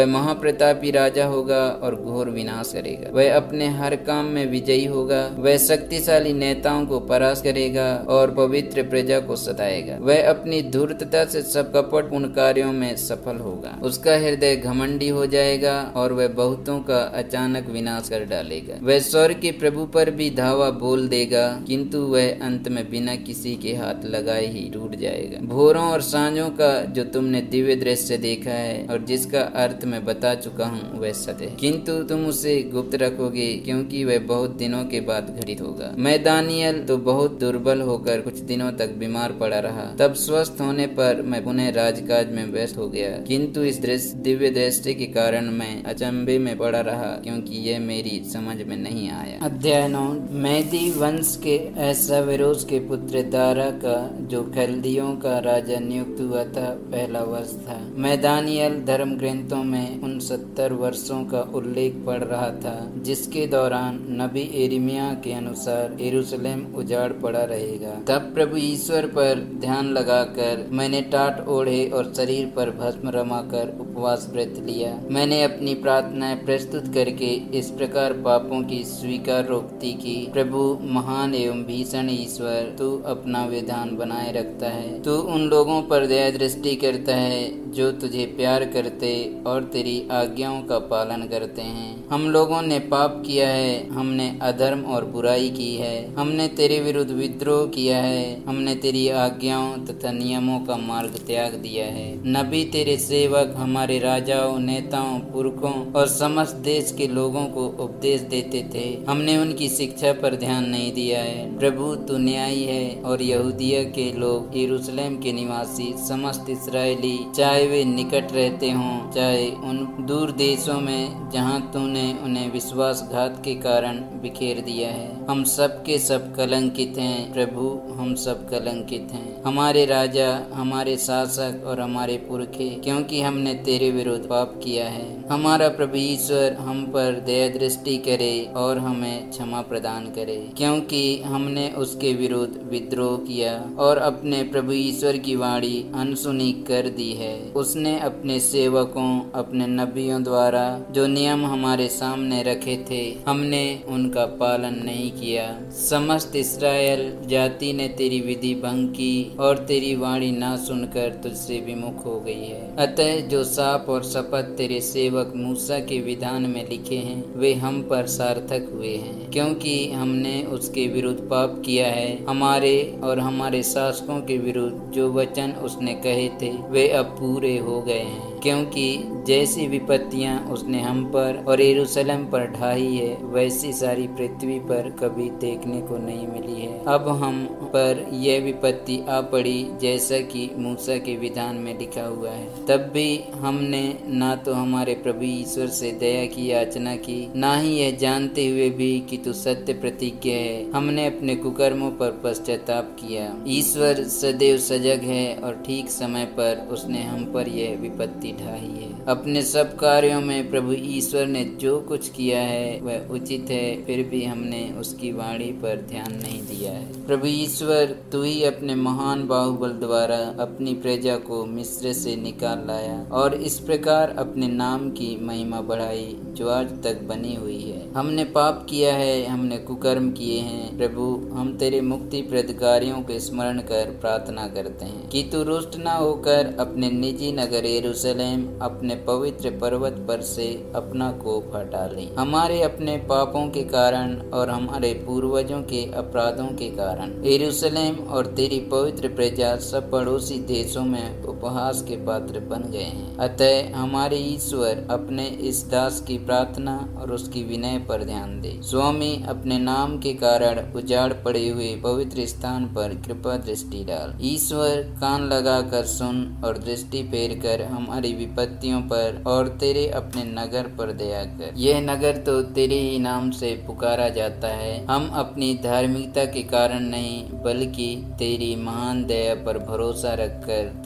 महाप्रतापी राजा होगा और घोर विनाश करेगा। वह अपने हर काम में विजयी होगा। वह शक्तिशाली नेताओं को परास्त करेगा और पवित्र प्रजा को सताएगा। वह अपनी धूर्तता से सब कपटपूर्ण कार्यों में सफल होगा। उसका हृदय घमंडी हो जाएगा और वह बहुतों का अचानक विनाश कर डालेगा। वह स्वर्ग के प्रभु पर भी धावा बोल देगा, किंतु वह अंत में बिना किसी के हाथ लगाए ही टूट जाएगा। भोरों और सांझों का जो तुमने दिव्य दृश्य देखा है और जिसका अर्थ मैं बता चुका हूँ वह सत्य है, किंतु तुम उसे गुप्त रखोगे क्योंकि वह बहुत दिनों के बाद घटित होगा। मैं दानियल तो बहुत दुर्बल होकर कुछ दिनों तक बीमार पड़ा रहा। तब स्वस्थ होने पर मैं पुनः राजकाज में व्यस्त हो गया, किंतु इस दिव्य दृष्टि के कारण मैं अचंभे में पड़ा रहा क्योंकि यह मेरी समझ में नहीं आया। अध्याय 9। मेदी वंश के अहसवेरोस के पुत्र दारा का, जो खल्दियों का राजा नियुक्त हुआ था, पहला वर्ष था। मैं दानियल धर्म ग्रंथों में उन 70 वर्षों का उल्लेख पढ़ रहा था जिसके दौरान नबी यिर्मयाह के अनुसार यरूशलेम उजाड़ पड़ा रहेगा। तब प्रभु ईश्वर पर ध्यान लगाकर मैंने टाट ओढ़े और शरीर पर भस्म रमाकर उपवास व्रत लिया। मैंने अपनी प्रार्थनाएं प्रस्तुत करके इस प्रकार पापों की स्वीकारोक्ति की, प्रभु महान एवं भीषण ईश्वर, तू अपना विधान बनाए रखता है। तू उन लोगों पर दया दृष्टि करता है जो तुझे प्यार करते और तेरी आज्ञाओं का पालन करते हैं। हम लोगों ने पाप किया है, हमने अधर्म और बुराई की है, हमने तेरे विरुद्ध विद्रोह किया है, हमने तेरी आज्ञाओं तथा नियमों का मार्ग त्याग दिया है। नबी तेरे सेवक हमारे राजाओं, नेताओं, पुरखों और समस्त देश के लोगों को उपदेश देते थे। हमने उनकी शिक्षा पर ध्यान नहीं दिया है। प्रभु तू न्यायी है और यहूदिया के लोग, यरूशलेम के निवासी, समस्त इस्राएली, चाहे वे निकट रहते हों चाहे उन दूर देशों में जहां तूने उन्हें विश्वासघात के कारण बिखेर दिया है, हम सब के सब कलंकित हैं। प्रभु हम सब कलंकित हैं, हमारे राजा, हमारे शासक और हमारे पुरखे, क्योंकि हमने तेरे विरुद्ध पाप किया है। हमारा प्रभु ईश्वर हम पर दया दृष्टि करे और हमें क्षमा प्रदान करे, क्योंकि हमने उसके विरुद्ध विद्रोह किया और अपने प्रभु ईश्वर की वाणी अनसुनी कर दी है। उसने अपने सेवकों, अपने नबियों द्वारा जो नियम हमारे सामने रखे थे, हमने उनका पालन नहीं किया। समस्त इस्राएल जाति ने तेरी विधि भंग की और तेरी वाणी ना सुनकर तुझसे विमुख हो गई है। अतः जो साप और शपथ तेरे सेवक मूसा के विधान में लिखे हैं वे हम पर सार्थक हुए हैं, क्योंकि हमने उसके विरुद्ध पाप किया है। हमारे और हमारे शासकों के विरुद्ध जो वचन उसने कहे थे वे अब पूरे हो गए हैं, क्योंकि जैसी विपत्तियां उसने हम पर और यरूशलेम पर ढाई है वैसी सारी पृथ्वी पर कभी देखने को नहीं मिली है। अब हम पर यह विपत्ति आ पड़ी जैसा कि मूसा के विधान में लिखा हुआ है। तब भी हमने ना तो हमारे प्रभु ईश्वर से दया की याचना की, ना ही यह जानते हुए भी कि तू सत्य प्रतिज्ञ है, हमने अपने कुकर्मों पर पश्चाताप किया। ईश्वर सदैव सजग है और ठीक समय पर उसने हम पर यह विपत्ति ढाई है। अपने सब कार्यों में प्रभु ईश्वर ने जो कुछ किया है वह उचित है, फिर भी हमने उसकी वाणी पर ध्यान नहीं दिया है। प्रभु ईश्वर तू ही अपने महान बाहुबल द्वारा अपनी प्रजा को मिस्र से निकाल लाया और इस प्रकार अपने नाम की महिमा बढ़ाई जो आज तक बनी हुई है। हमने पाप किया है, हमने कुकर्म किए हैं। प्रभु हम तेरे मुक्ति प्रदकारियों के स्मरण कर प्रार्थना करते हैं कि तू रुष्ट न होकर अपने निजी नगर यरूशलेम, अपने पवित्र पर्वत पर से अपना कोप हटा ले। हमारे अपने पापों के कारण और हमारे पूर्वजों के अपराधों के कारण यरूशलेम और तेरी पवित्र प्रजा सब पड़ोसी देशों में उपहास के पात्र बन गए हैं। अतः हमारे ईश्वर अपने इस दास की प्रार्थना और उसकी विनय पर ध्यान दे। स्वामी अपने नाम के कारण उजाड़ पड़े हुए पवित्र स्थान पर कृपा दृष्टि डाल। ईश्वर कान लगाकर सुन और दृष्टि फेर कर हमारी विपत्तियों पर और तेरे अपने नगर पर दया कर। यह नगर तो तेरे ही नाम से पुकारा जाता है। हम अपनी धार्मिकता के कारण नहीं बल्कि तेरी महान दया पर भरोसा रखकर तुझसे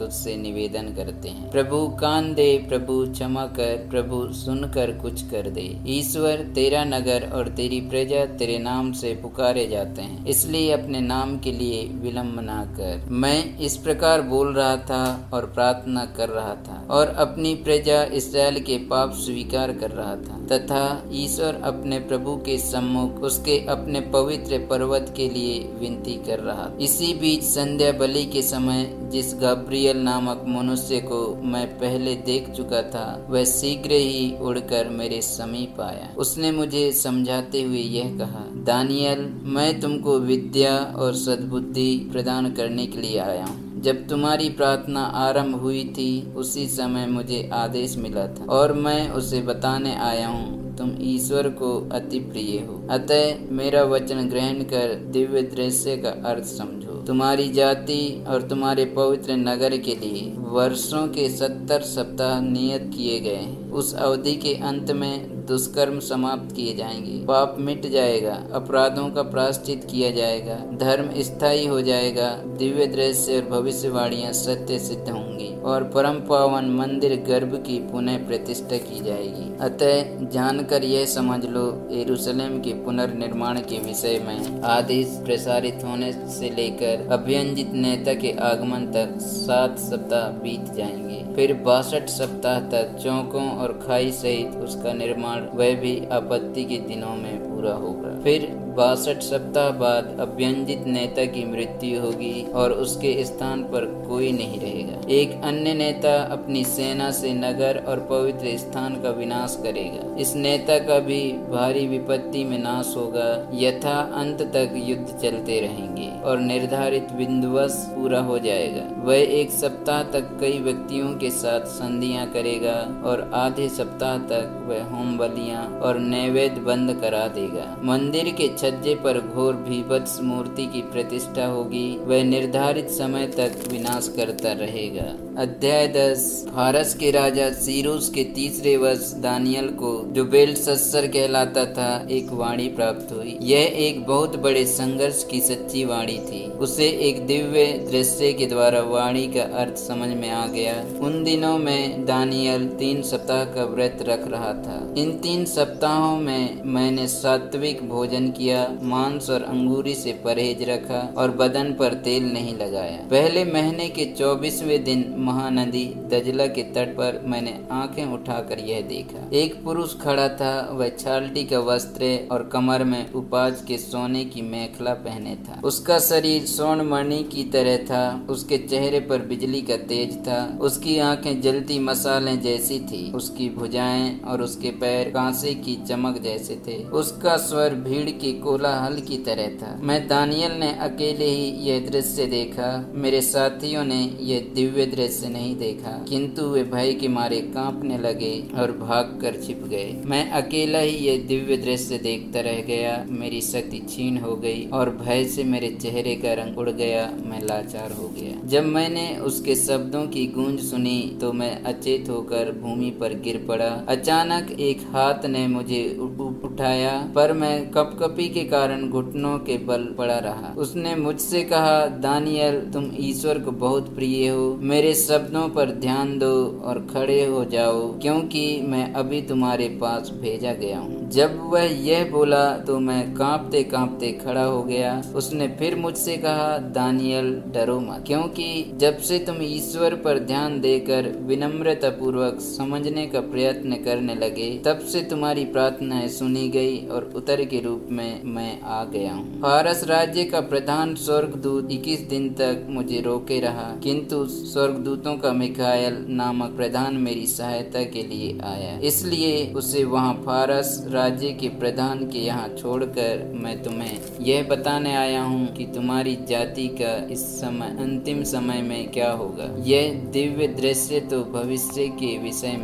निवेदन करते हैं। प्रभु कान दे, प्रभु क्षमा कर, प्रभु सुनकर कुछ कर दे। ईश्वर, तेरा नगर और तेरी प्रजा तेरे नाम से पुकारे जाते हैं, इसलिए अपने नाम के लिए विलंब ना कर। मैं इस प्रकार बोल रहा था और प्रार्थना कर रहा था और अपनी प्रजा इस्राएल के पाप स्वीकार कर रहा था, तथा ईश्वर अपने प्रभु के सम्मुख उसके अपने पवित्र पर्वत के लिए विनती कर रहा। इसी बीच संध्या बलि के समय जिस गब्रियल नामक मनुष्य को मैं पहले देख चुका था, वह शीघ्र ही उड़कर मेरे समीप आया। उसने मुझे समझाते हुए यह कहा, दानियल, मैं तुमको विद्या और सद्बुद्धि प्रदान करने के लिए आया हूँ। जब तुम्हारी प्रार्थना आरंभ हुई थी, उसी समय मुझे आदेश मिला था और मैं उसे बताने आया हूँ, तुम ईश्वर को अति प्रिय हो। अतः मेरा वचन ग्रहण कर दिव्य दृश्य का अर्थ समझो। तुम्हारी जाति और तुम्हारे पवित्र नगर के लिए वर्षों के 70 सप्ताह नियत किए गए। उस अवधि के अंत में दुष्कर्म समाप्त किए जाएंगे, पाप मिट जाएगा, अपराधों का प्रायश्चित किया जाएगा, धर्म स्थायी हो जाएगा, दिव्य दृश्य और भविष्यवाणियां सत्य सिद्ध होंगी और परम पावन मंदिर गर्भ की पुनः प्रतिष्ठा की जाएगी। अतः जानकर यह समझ लो, यरूशलेम के पुनर्निर्माण के विषय में आदेश प्रसारित होने से लेकर अभियंजित नेता के आगमन तक 7 सप्ताह बीत जाएंगे। फिर 62 सप्ताह तक चौकों और खाई सहित उसका निर्माण वह भी आपत्ति के दिनों में पूरा होगा। फिर 62 सप्ताह बाद अभ्यंजित नेता की मृत्यु होगी और उसके स्थान पर कोई नहीं रहेगा। एक अन्य नेता अपनी सेना से नगर और पवित्र स्थान का विनाश करेगा। इस नेता का भी भारी विपत्ति में नाश होगा, यथा अंत तक युद्ध चलते रहेंगे और निर्धारित बिंदुवश पूरा हो जाएगा। वह 1 सप्ताह तक कई व्यक्तियों के साथ संधियां करेगा और आधे सप्ताह तक वह होम बलियां और नैवेद्य बंद करा देगा। मंदिर के छज्जे पर घोर भीभत्स मूर्ति की प्रतिष्ठा होगी। वह निर्धारित समय तक विनाश करता रहेगा। अध्याय 10। फारस के राजा सीरूस के 3रे वर्ष दानियल को, जो बेल्शस्सर कहलाता था, एक वाणी प्राप्त हुई। यह एक बहुत बड़े संघर्ष की सच्ची वाणी थी। उसे एक दिव्य दृश्य के द्वारा वाणी का अर्थ समझ में आ गया। उन दिनों में दानियल 3 सप्ताह का व्रत रख रहा था। इन 3 सप्ताहों में मैंने सात्विक भोजन किया, मांस और अंगूरी से परहेज रखा और बदन पर तेल नहीं लगाया। पहले महीने के 24वें दिन महानदी दजला के तट पर मैंने आंखें उठाकर यह देखा। एक पुरुष खड़ा था। वह छालटी का वस्त्र और कमर में उपाज के सोने की मेखला पहने था। उसका शरीर स्वर्णमणि की तरह था। उसके चेहरे पर बिजली का तेज था। उसकी आंखें जलती मसालें जैसी थी। उसकी भुजाएं और उसके पैर कांसे की चमक जैसे थे। उसका स्वर भीड़ के कोलाहल की तरह था। मैं दानियल ने अकेले ही यह दृश्य देखा। मेरे साथियों ने यह दिव्य दृश्य नहीं देखा, किंतु वे भय के मारे कांपने लगे और भागकर छिप गए। मैं अकेला ही यह दिव्य दृश्य देखता रह गया। मेरी शक्ति क्षीण हो गई और भय से मेरे चेहरे का रंग उड़ गया। मैं लाचार हो गया। जब मैंने उसके शब्दों की गूंज सुनी तो मैं अचेत होकर भूमि पर गिर पड़ा। अचानक एक हाथ ने मुझे उठाया, पर मैं कपकपी के कारण घुटनों के बल पड़ा रहा। उसने मुझसे कहा, दानियल, तुम ईश्वर को बहुत प्रिय हो। मेरे शब्दों पर ध्यान दो और खड़े हो जाओ, क्योंकि मैं अभी तुम्हारे पास भेजा गया हूँ। जब वह यह बोला तो मैं कांपते कांपते खड़ा हो गया। उसने फिर मुझसे कहा, दानियल, डरो मत, क्योंकि जब से तुम ईश्वर पर ध्यान देकर विनम्रता पूर्वक समझने का प्रयत्न करने लगे, तब से तुम्हारी प्रार्थनाएं सुनी गई और उत्तर के रूप में मैं आ गया हूँ। फारस राज्य का प्रधान स्वर्गदूत 21 दिन तक मुझे रोके रहा, किंतु स्वर्गदूतों का मिकाएल नामक प्रधान मेरी सहायता के लिए आया। इसलिए उसे वहाँ फारस राज्य के प्रधान के यहाँ छोड़कर मैं तुम्हें यह बताने आया हूँ कि तुम्हारी जाति का इस समय अंतिम समय में क्या होगा। यह दिव्य दृश्य तो भविष्य के विषय में है,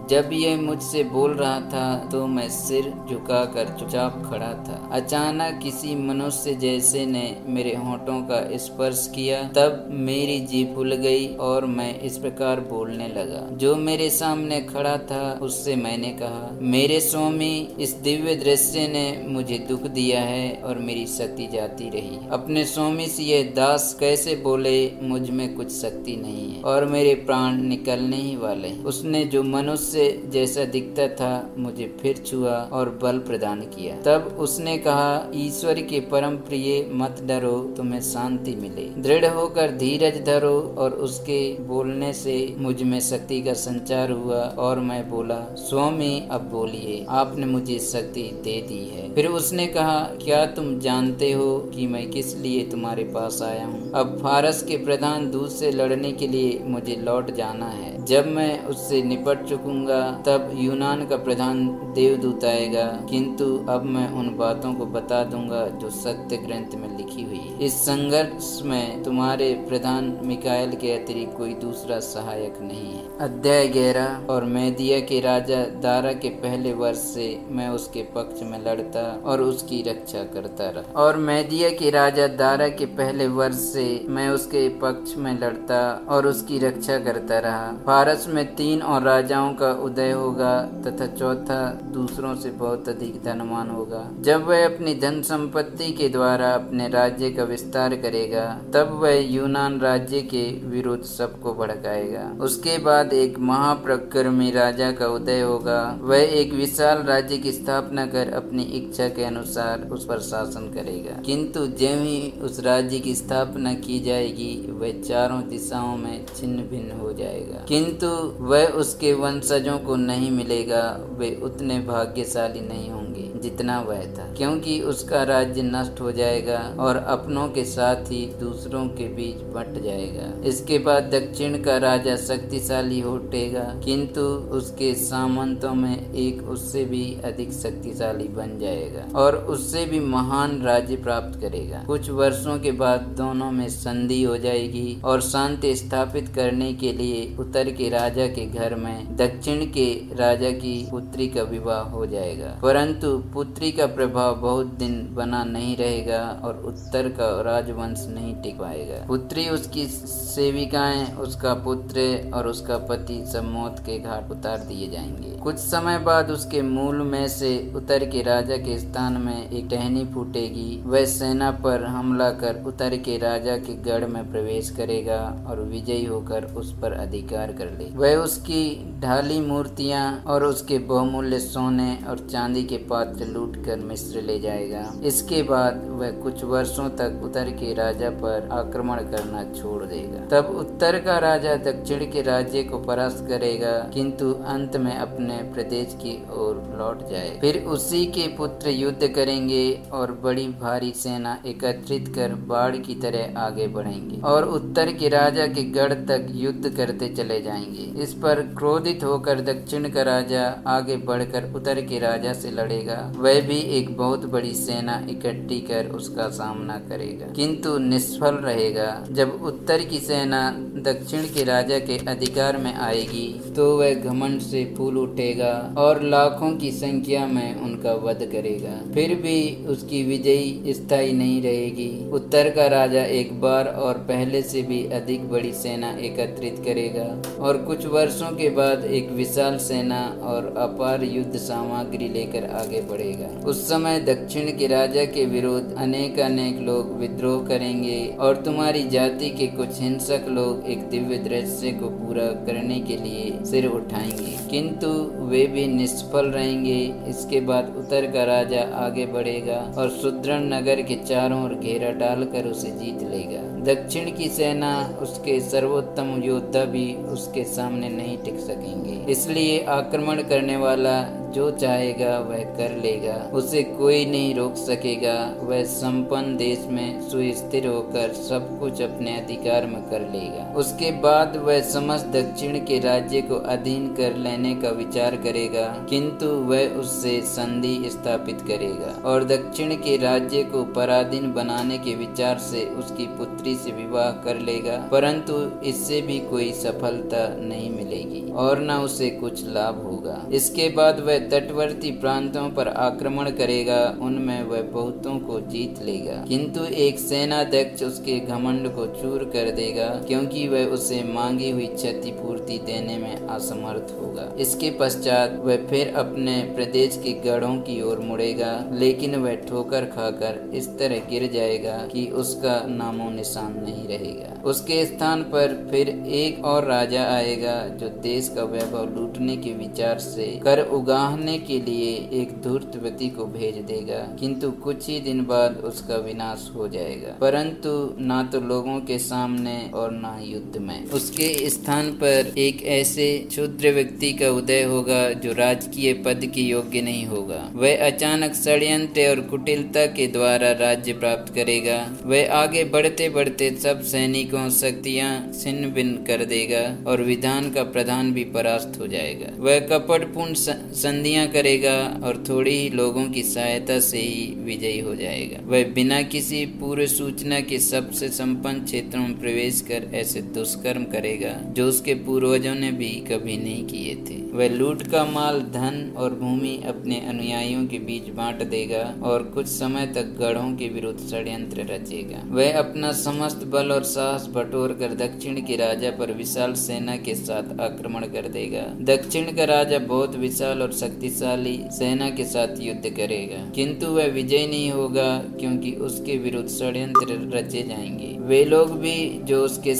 जब ये मुझसे बोल रहा था तो मैं सिर झुकाकर चुपचाप खड़ा था। अचानक किसी मनुष्य जैसे ने मेरे होठों का स्पर्श किया, तब मेरी जीभ खुल गई और मैं इस प्रकार बोलने लगा। जो मेरे सामने खड़ा था उससे मैंने कहा, मेरे स्वामी, इस दिव्य दृश्य ने मुझे दुख दिया है और मेरी शक्ति जाती रही। अपने स्वामी से यह दास कैसे बोले, मुझ में कुछ शक्ति नहीं है और मेरे प्राण निकलने ही वाले। उसने जो मनुष्य जैसा दिखता था मुझे फिर छुआ और बल प्रदान किया। तब उसने कहा, ईश्वर के परम प्रिय, मत डरो, तुम्हें शांति मिले। दृढ़ होकर धीरज धरो। और उसके बोलने से मुझ में शक्ति का संचार हुआ और मैं बोला, स्वामी अब बोलिए, आपने मुझे शक्ति दे दी है। फिर उसने कहा, क्या तुम जानते हो कि मैं किस लिए तुम्हारे पास आया हूँ? अब फारस के प्रधान दूत से लड़ने के लिए मुझे लौट जाना है। जब मैं उससे निपट चुकूंगा तब यूनान का प्रधान देवदूत आएगा, किंतु अब मैं उन बातों को बता दूंगा जो सत्य ग्रंथ में लिखी हुई है। इस संघर्ष में तुम्हारे प्रधान मिकाएल के अतिरिक्त कोई दूसरा सहायक नहीं है। अध्याय 11। और मेदिया के राजा दारा के पहले वर्ष से मैं उसके पक्ष में लड़ता और उसकी रक्षा करता रहा। और मेदिया के राजा दारा के पहले वर्ष से मैं उसके पक्ष में लड़ता और उसकी रक्षा करता रहा। फारस में 3 और राजाओं का उदय होगा तथा चौथा दूसरों से बहुत अधिक धनवान होगा। जब वह अपनी धन संपत्ति के द्वारा अपने राज्य का विस्तार करेगा, तब वह यूनान राज्य के विरुद्ध सबको भड़काएगा। उसके बाद एक महाप्रक्रमी राजा का उदय होगा। वह एक विशाल राज्य की स्थापना कर अपनी इच्छा के अनुसार उस पर शासन करेगा। किंतु ज्यों ही उस राज्य की स्थापना की जाएगी, वह चारों दिशाओं में छिन्न भिन्न हो जाएगा। किंतु वह उसके वंशजों को नहीं मिलेगा। वे उतने भाग्यशाली नहीं होंगे जितना वह था, क्योंकि उसका राज्य नष्ट हो जाएगा और अपनों के साथ ही दूसरों के बीच बंट जाएगा। इसके बाद दक्षिण का राजा शक्तिशाली हो उठेगा, किंतु उसके सामंतों में एक उससे भी अधिक शक्तिशाली बन जाएगा और उससे भी महान राज्य प्राप्त करेगा। कुछ वर्षों के बाद दोनों में संधि हो जाएगी और शांति स्थापित करने के लिए उत्तर के राजा के घर में दक्षिण के राजा की पुत्री का विवाह हो जाएगा। परंतु पुत्री का प्रभाव बहुत दिन बना नहीं रहेगा और उत्तर का राजवंश नहीं टिक पाएगा। पुत्री, उसकी सेविकाएं, उसका पुत्र और उसका पति सब मौत के घाट उतार दिए जाएंगे। कुछ समय बाद उसके मूल में से उत्तर के राजा के स्थान में एक टहनी फूटेगी। वह सेना पर हमला कर उत्तर के राजा के गढ़ में प्रवेश करेगा और विजयी होकर उस पर अधिकार कर ले। वह उसकी ढाली मूर्तियां और उसके बहुमूल्य सोने और चांदी के पात्र लूटकर मिस्र ले जाएगा। इसके बाद वह कुछ वर्षों तक उत्तर के राजा पर आक्रमण करना छोड़ देगा। तब उत्तर का राजा दक्षिण के राज्य को परास्त करेगा, किंतु अंत में अपने प्रदेश की ओर लौट जाए। फिर उसी के पुत्र युद्ध करेंगे और बड़ी भारी सेना एकत्रित कर बाढ़ की तरह आगे बढ़ेंगे और उत्तर के राजा के गढ़ तक युद्ध करते चले जाएंगे। इस पर क्रोधित होकर दक्षिण का राजा आगे बढ़कर उत्तर के राजा से लड़ेगा। वह भी एक बहुत बड़ी सेना इकट्ठी कर उसका सामना करेगा, किंतु निष्फल रहेगा। जब उत्तर की सेना दक्षिण के राजा के अधिकार में आएगी तो वह घमंड से फूल उठेगा और लाखों की संख्या में उनका वध करेगा। फिर भी उसकी विजयी स्थायी नहीं रहेगी। उत्तर का राजा एक बार और पहले से भी अधिक बड़ी सेना एकत्रित करेगा और कुछ वर्षों के बाद एक विशाल सेना और अपार युद्ध सामग्री लेकर आगे बढ़ेगा। उस समय दक्षिण के राजा के विरुद्ध अनेक लोग विद्रोह करेंगे और तुम्हारी जाति के कुछ हिंसक लोग एक दिव्य दृश्य को पूरा करने के लिए सिर उठाएंगे, किंतु वे भी निष्फल रहेंगे। इसके बाद उत्तर का राजा आगे बढ़ेगा और सुदृढ़ नगर के चारों ओर घेरा डालकर उसे जीत लेगा। दक्षिण की सेना, उसके सर्वोत्तम योद्धा भी उसके सामने नहीं टिक सकेंगे। इसलिए आक्रमण करने वाला जो चाहेगा वह कर लेगा, उसे कोई नहीं रोक सकेगा। वह संपन्न देश में सुस्थिर होकर सब कुछ अपने अधिकार में कर लेगा। उसके बाद वह समस्त दक्षिण के राज्य को अधीन कर लेने का विचार करेगा, किंतु वह उससे संधि स्थापित करेगा और दक्षिण के राज्य को पराधीन बनाने के विचार से उसकी पुत्री से विवाह कर लेगा, परंतु इससे भी कोई सफलता नहीं मिलेगी और न उसे कुछ लाभ होगा। इसके बाद वह तटवर्ती प्रांतों पर आक्रमण करेगा, उनमें वह बहुतों को जीत लेगा, किंतु एक सेनाध्यक्ष उसके घमंड को चूर कर देगा, क्योंकि वह उसे मांगी हुई क्षतिपूर्ति देने में असमर्थ होगा। इसके पश्चात वह फिर अपने प्रदेश के गढ़ों की ओर मुड़ेगा, लेकिन वह ठोकर खाकर इस तरह गिर जाएगा कि उसका नामो निशान नहीं रहेगा। उसके स्थान पर फिर एक और राजा आएगा जो देश का वैभव लूटने के विचार से कर उगाहने के लिए एक धूर्त व्यक्ति को भेज देगा, किंतु कुछ ही दिन बाद उसका विनाश हो जाएगा, परंतु ना तो लोगों के सामने और ना युद्ध में। उसके स्थान पर एक ऐसे क्षुद्र व्यक्ति का उदय होगा जो राजकीय पद के योग्य नहीं होगा। वह अचानक षड्यंत्र और कुटिलता के द्वारा राज्य प्राप्त करेगा। वह आगे बढ़ते बढ़ते सब सैनिकों शक्तियां छिन्न भिन्न कर देगा और विधान का प्रधान भी परास्त हो जाएगा। वह कपटपूर्ण संधियां करेगा और थोड़ी ही लोगों की सहायता से ही विजयी हो जाएगा। वह बिना किसी पूर्व सूचना के सबसे संपन्न क्षेत्रों में प्रवेश कर ऐसे दुष्कर्म करेगा जो उसके पूर्वजों ने भी कभी नहीं किए थे। वह लूट का माल, धन और भूमि अपने अनुयायियों के बीच बांट देगा और कुछ समय तक गढ़ों के विरुद्ध षड्यंत्र रचेगा। वह अपना समस्त बल और साहस बटोर कर दक्षिण के राजा पर विशाल सेना के साथ आक्रमण कर देगा। दक्षिण का राजा बहुत विशाल और शक्तिशाली सेना के साथ युद्ध करेगा, किंतु वह विजय नहीं होगा, क्योंकि उसके विरुद्ध षड्यंत्र रचे जाएंगे। वे लोग भी जो उसके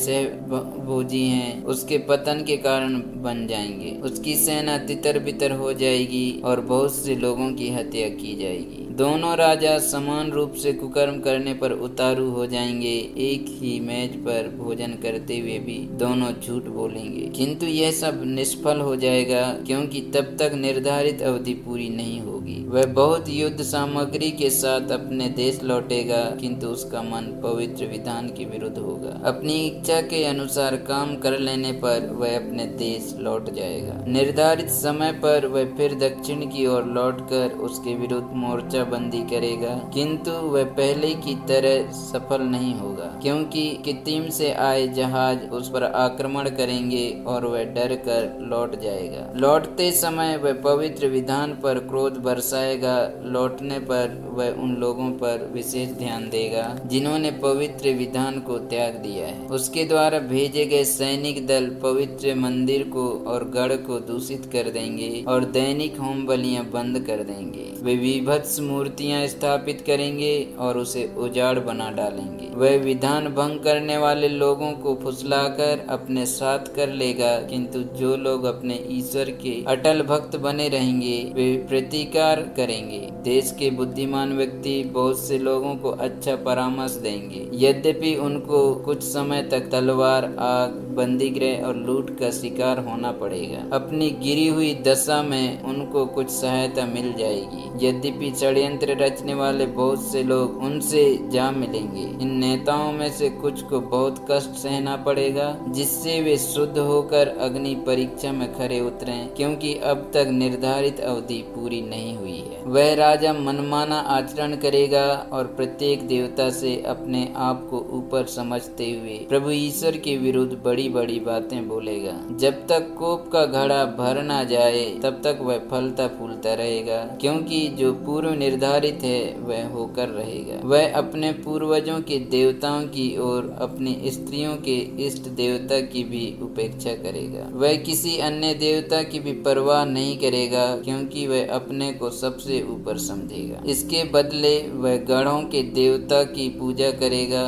सहभोजी हैं उसके पतन के कारण बन जाएंगे। उसकी सेना तितर बितर हो जाएगी और बहुत से लोगों की हत्या की जाएगी। दोनों राजा समान रूप से कुकर्म करने पर उतारू हो जाएंगे। एक ही मेज पर भोजन करते हुए भी दोनों झूठ बोलेंगे, किंतु यह सब निष्फल हो जाएगा, क्योंकि तब तक निर्धारित अवधि पूरी नहीं होगी। वह बहुत युद्ध सामग्री के साथ अपने देश लौटेगा, किंतु उसका मन पवित्र विधान के विरुद्ध होगा। अपनी इच्छा के अनुसार काम कर लेने पर वह अपने देश लौट जाएगा। निर्धारित समय पर वह फिर दक्षिण की ओर लौटकर उसके विरुद्ध मोर्चा बंदी करेगा, किंतु वह पहले की तरह सफल नहीं होगा, क्योंकि कित्तीम से आए जहाज उस पर आक्रमण करेंगे और वह डर कर लौट जाएगा। लौटते समय वह पवित्र विधान पर क्रोध बरसाएगा। लौटने पर वह उन लोगों पर विशेष ध्यान देगा जिन्होंने पवित्र विधान को त्याग दिया है। उसके द्वारा भेजे गए सैनिक दल पवित्र मंदिर को और गढ़ को दूषित कर देंगे और दैनिक होम बलियां बंद कर देंगे। वे विभत्स मूर्तियां स्थापित करेंगे और उसे उजाड़ बना डालेंगे। वह विधान भंग करने वाले लोगों को फुसलाकर अपने साथ कर लेगा, किंतु जो लोग अपने ईश्वर के अटल भक्त बने रहेंगे वे प्रतिकार करेंगे। देश के बुद्धिमान व्यक्ति बहुत से लोगों को अच्छा परामर्श देंगे, यद्यपि उनको कुछ समय तक तलवार, आग, बंदीगृह और लूट का शिकार होना पड़ेगा। अपनी गिरी हुई दशा में उनको कुछ सहायता मिल जाएगी, यद्यपि षड्यंत्र रचने वाले बहुत से लोग उनसे जा मिलेंगे। इन नेताओं में से कुछ को बहुत कष्ट सहना पड़ेगा, जिससे वे शुद्ध होकर अग्नि परीक्षा में खरे उतरें, क्योंकि अब तक निर्धारित अवधि पूरी नहीं हुई है। वह राजा मनमाना आचरण करेगा और प्रत्येक देवता से अपने आप को ऊपर समझते हुए प्रभु ईश्वर के विरुद्ध बड़ी बड़ी बातें बोलेगा। जब तक कोप का घड़ा भर ना जाए तब तक वह फलता फूलता रहेगा, क्योंकि जो पूर्व निर्धारित है वह होकर रहेगा। वह अपने पूर्वजों के देवताओं की और अपनी स्त्रियों के इष्ट देवता की भी उपेक्षा करेगा। वह किसी अन्य देवता की भी परवाह नहीं करेगा, क्योंकि वह अपने को सबसे ऊपर समझेगा। इसके बदले वह गढ़ों के देवता की पूजा करेगा, जिस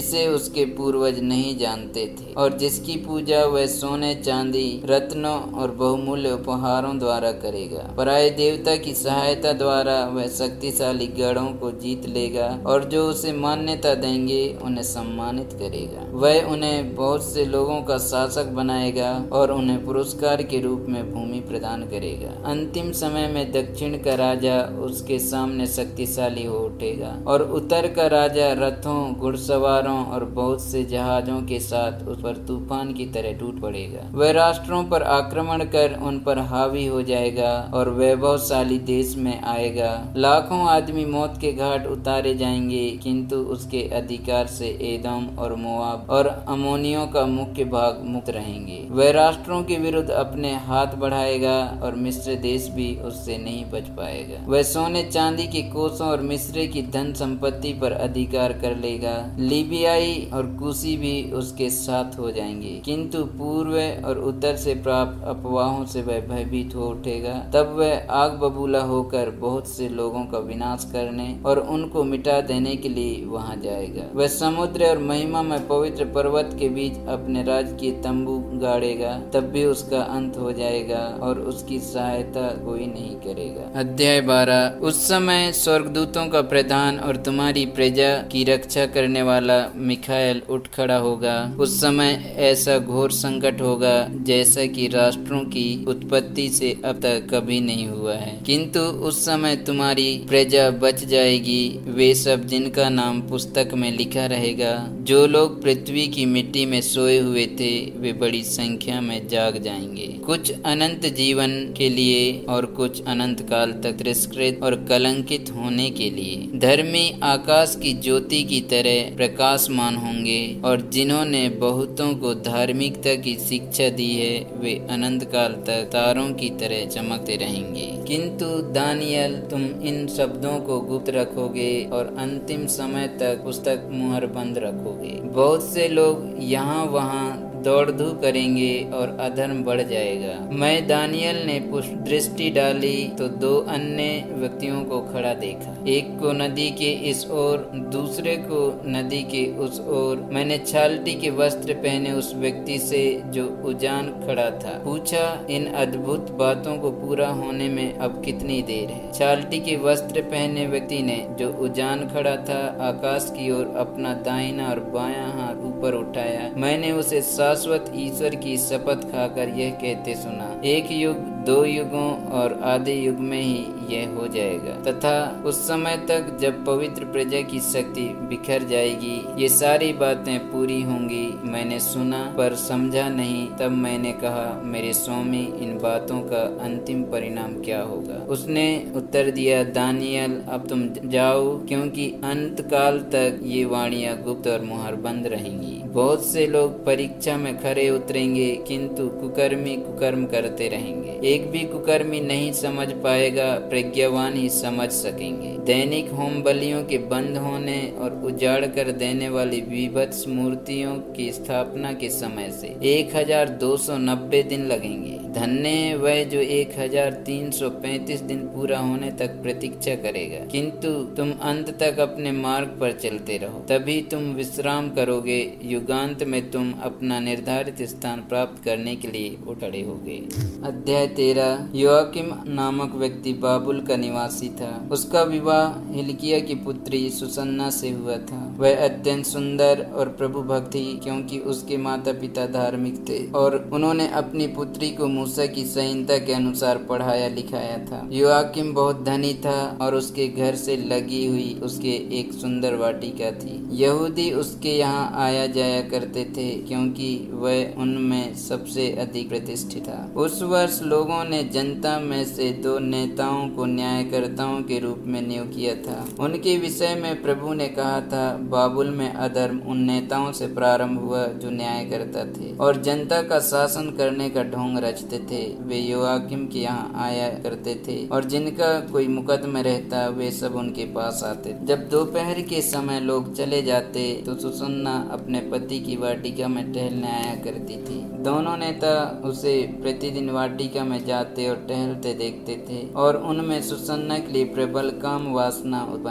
जिसे उसके पूर्वज नहीं जानते थे और जिसकी पूजा वह सोने, चांदी, रत्नों और बहुमूल्य उपहारों द्वारा करेगा। पराये देवता की सहायता द्वारा वह शक्तिशाली गढ़ों को जीत लेगा और जो उसे मान्यता देंगे उन्हें सम्मानित करेगा। वह उन्हें बहुत से लोगों का शासक बनाएगा और उन्हें पुरस्कार के रूप में भूमि प्रदान करेगा। अंतिम समय में दक्षिण का राजा उसके सामने शक्तिशाली हो उठेगा और उत्तर का राजा रथों, घुड़सवारों और बहुत से जहाजों के साथ उस पर तूफान की तरह टूट पड़ेगा। वह राष्ट्रों पर आक्रमण कर उन पर हावी हो जाएगा और वैभवशाली देश में आएगा। लाखों आदमी मौत के घाट उतारे जाएंगे, किंतु उसके अधिकार से एदोम और मोआब और अमोनियों का मुख्य भाग मुक्त रहेंगे। वह राष्ट्रों के विरुद्ध अपने हाथ बढ़ाएगा और मिस्र देश भी उससे नहीं बच पाएगा। वह सोने, चांदी के कोसों और मिस्र की धन संपत्ति पर अधिकार कर लेगा। लीबियाई और कुशी भी उसके साथ हो जाएंगे, किंतु पूर्व और उत्तर से प्राप्त अफवाहों से वह भयभीत हो उठेगा। तब वह आग बबूला होकर बहुत से लोगों का विनाश करने और उनको मिटा देने के लिए वहां जाएगा। वह समुद्र और महिमा में पवित्र पर्वत के बीच अपने राजकीय तंबू गाड़ेगा। तब भी उसका अंत हो जाएगा और उसकी सहायता कोई नहीं करेगा। अध्याय 12। उस समय स्वर्गदूतों का प्रधान और तुम्हारी प्रजा की रक्षा करने वाला मिखाएल उठ खड़ा होगा। उस समय ऐसा घोर संकट होगा जैसा कि राष्ट्रों की उत्पत्ति से अब तक कभी नहीं हुआ है, किंतु उस समय तुम्हारी प्रजा बच जाएगी, वे सब जिनका नाम पुस्तक में लिखा रहेगा। जो लोग पृथ्वी की मिट्टी में सोए हुए थे वे बड़ी संख्या में जाग जाएंगे, कुछ अनंत जीवन के लिए और कुछ अनंत काल तक तिरस्कृत और कलंकित होने के लिए। धर्मी आकाश की ज्योति की तरह प्रकाशमान होंगे और जिन्होंने बहुतों को धार्मिकता की शिक्षा दी है वे अनंत काल तक तारों की तरह चमकते रहेंगे। किंतु दानियल, तुम इन शब्दों को गुप्त रखोगे और अंतिम समय तक पुस्तक मुहर बंद रखोगे। बहुत से लोग यहाँ वहाँ दौड़ धूप करेंगे और अधर्म बढ़ जाएगा। मैं दानियल ने दृष्टि डाली तो दो अन्य व्यक्तियों को खड़ा देखा, एक को नदी के इस ओर, दूसरे को नदी के उस ओर। मैंने छालटी के वस्त्र पहने उस व्यक्ति से जो उजान खड़ा था पूछा, इन अद्भुत बातों को पूरा होने में अब कितनी देर है? छालटी के वस्त्र पहने व्यक्ति ने जो उजान खड़ा था आकाश की ओर अपना दाहिना और बायां हाथ ऊपर उठाया। मैंने उसे शाश्वत ईश्वर की शपथ खाकर यह कहते सुना, एक युग, दो युगों और आधे युग में ही यह हो जाएगा तथा उस समय तक जब पवित्र प्रजा की शक्ति बिखर जाएगी ये सारी बातें पूरी होंगी। मैंने सुना पर समझा नहीं। तब मैंने कहा, मेरे स्वामी, इन बातों का अंतिम परिणाम क्या होगा? उसने उत्तर दिया, दानियल, अब तुम जाओ, क्योंकि अंत काल तक ये वाणियां गुप्त और मुहर बंद रहेंगी। बहुत से लोग परीक्षा में खरे उतरेंगे, किंतु कुकर्मी कुकर्म करते रहेंगे। एक भी कुकर्मी नहीं समझ पाएगा, प्रज्ञावान ही समझ सकेंगे। दैनिक होम बलियों के बंद होने और उजाड़ कर देने वाली विभत्स मूर्तियों की स्थापना के समय से 1290 दिन लगेंगे। धन्य है वह जो 1335 दिन पूरा होने तक प्रतीक्षा करेगा। किंतु तुम अंत तक अपने मार्ग पर चलते रहो, तभी तुम विश्राम करोगे। युगांत में तुम अपना निर्धारित स्थान प्राप्त करने के लिए उठ खड़े हो गए। अध्याय 13। योआकिम नामक व्यक्ति बाबुल का निवासी था। उसका विवाह हिल्किया की पुत्री सुसन्ना से हुआ था। वह अत्यंत सुंदर और प्रभु भक्त थी, क्योंकि उसके माता पिता धार्मिक थे और उन्होंने अपनी पुत्री को मूसा की संहिता के अनुसार पढ़ाया लिखाया था। योआकिम बहुत धनी था और उसके घर से लगी हुई उसके एक सुंदर वाटिका थी। यहूदी उसके यहाँ आया जाया करते थे, क्योंकि वह उनमें सबसे अधिक प्रतिष्ठित था। उस वर्ष लोगों ने जनता में से 2 नेताओं को न्यायकर्ताओं के रूप में नियुक्त किया था। उनके विषय में प्रभु ने कहा था, बाबुल में अधर्म उन नेताओं से प्रारंभ हुआ जो न्याय करता थे और जनता का शासन करने का ढोंग रचते थे। वे योआकिम के यहाँ आया करते थे और जिनका कोई मुकदमा रहता वे सब उनके पास आते। जब दोपहर के समय लोग चले जाते तो सुसन्ना अपने पति की वाटिका में टहलने आया करती थी। दोनों नेता उसे प्रतिदिन वाटिका में जाते और टहलते देखते थे और उनमें सुसन्ना के लिए प्रबल काम वासना उत्पन्न हुई।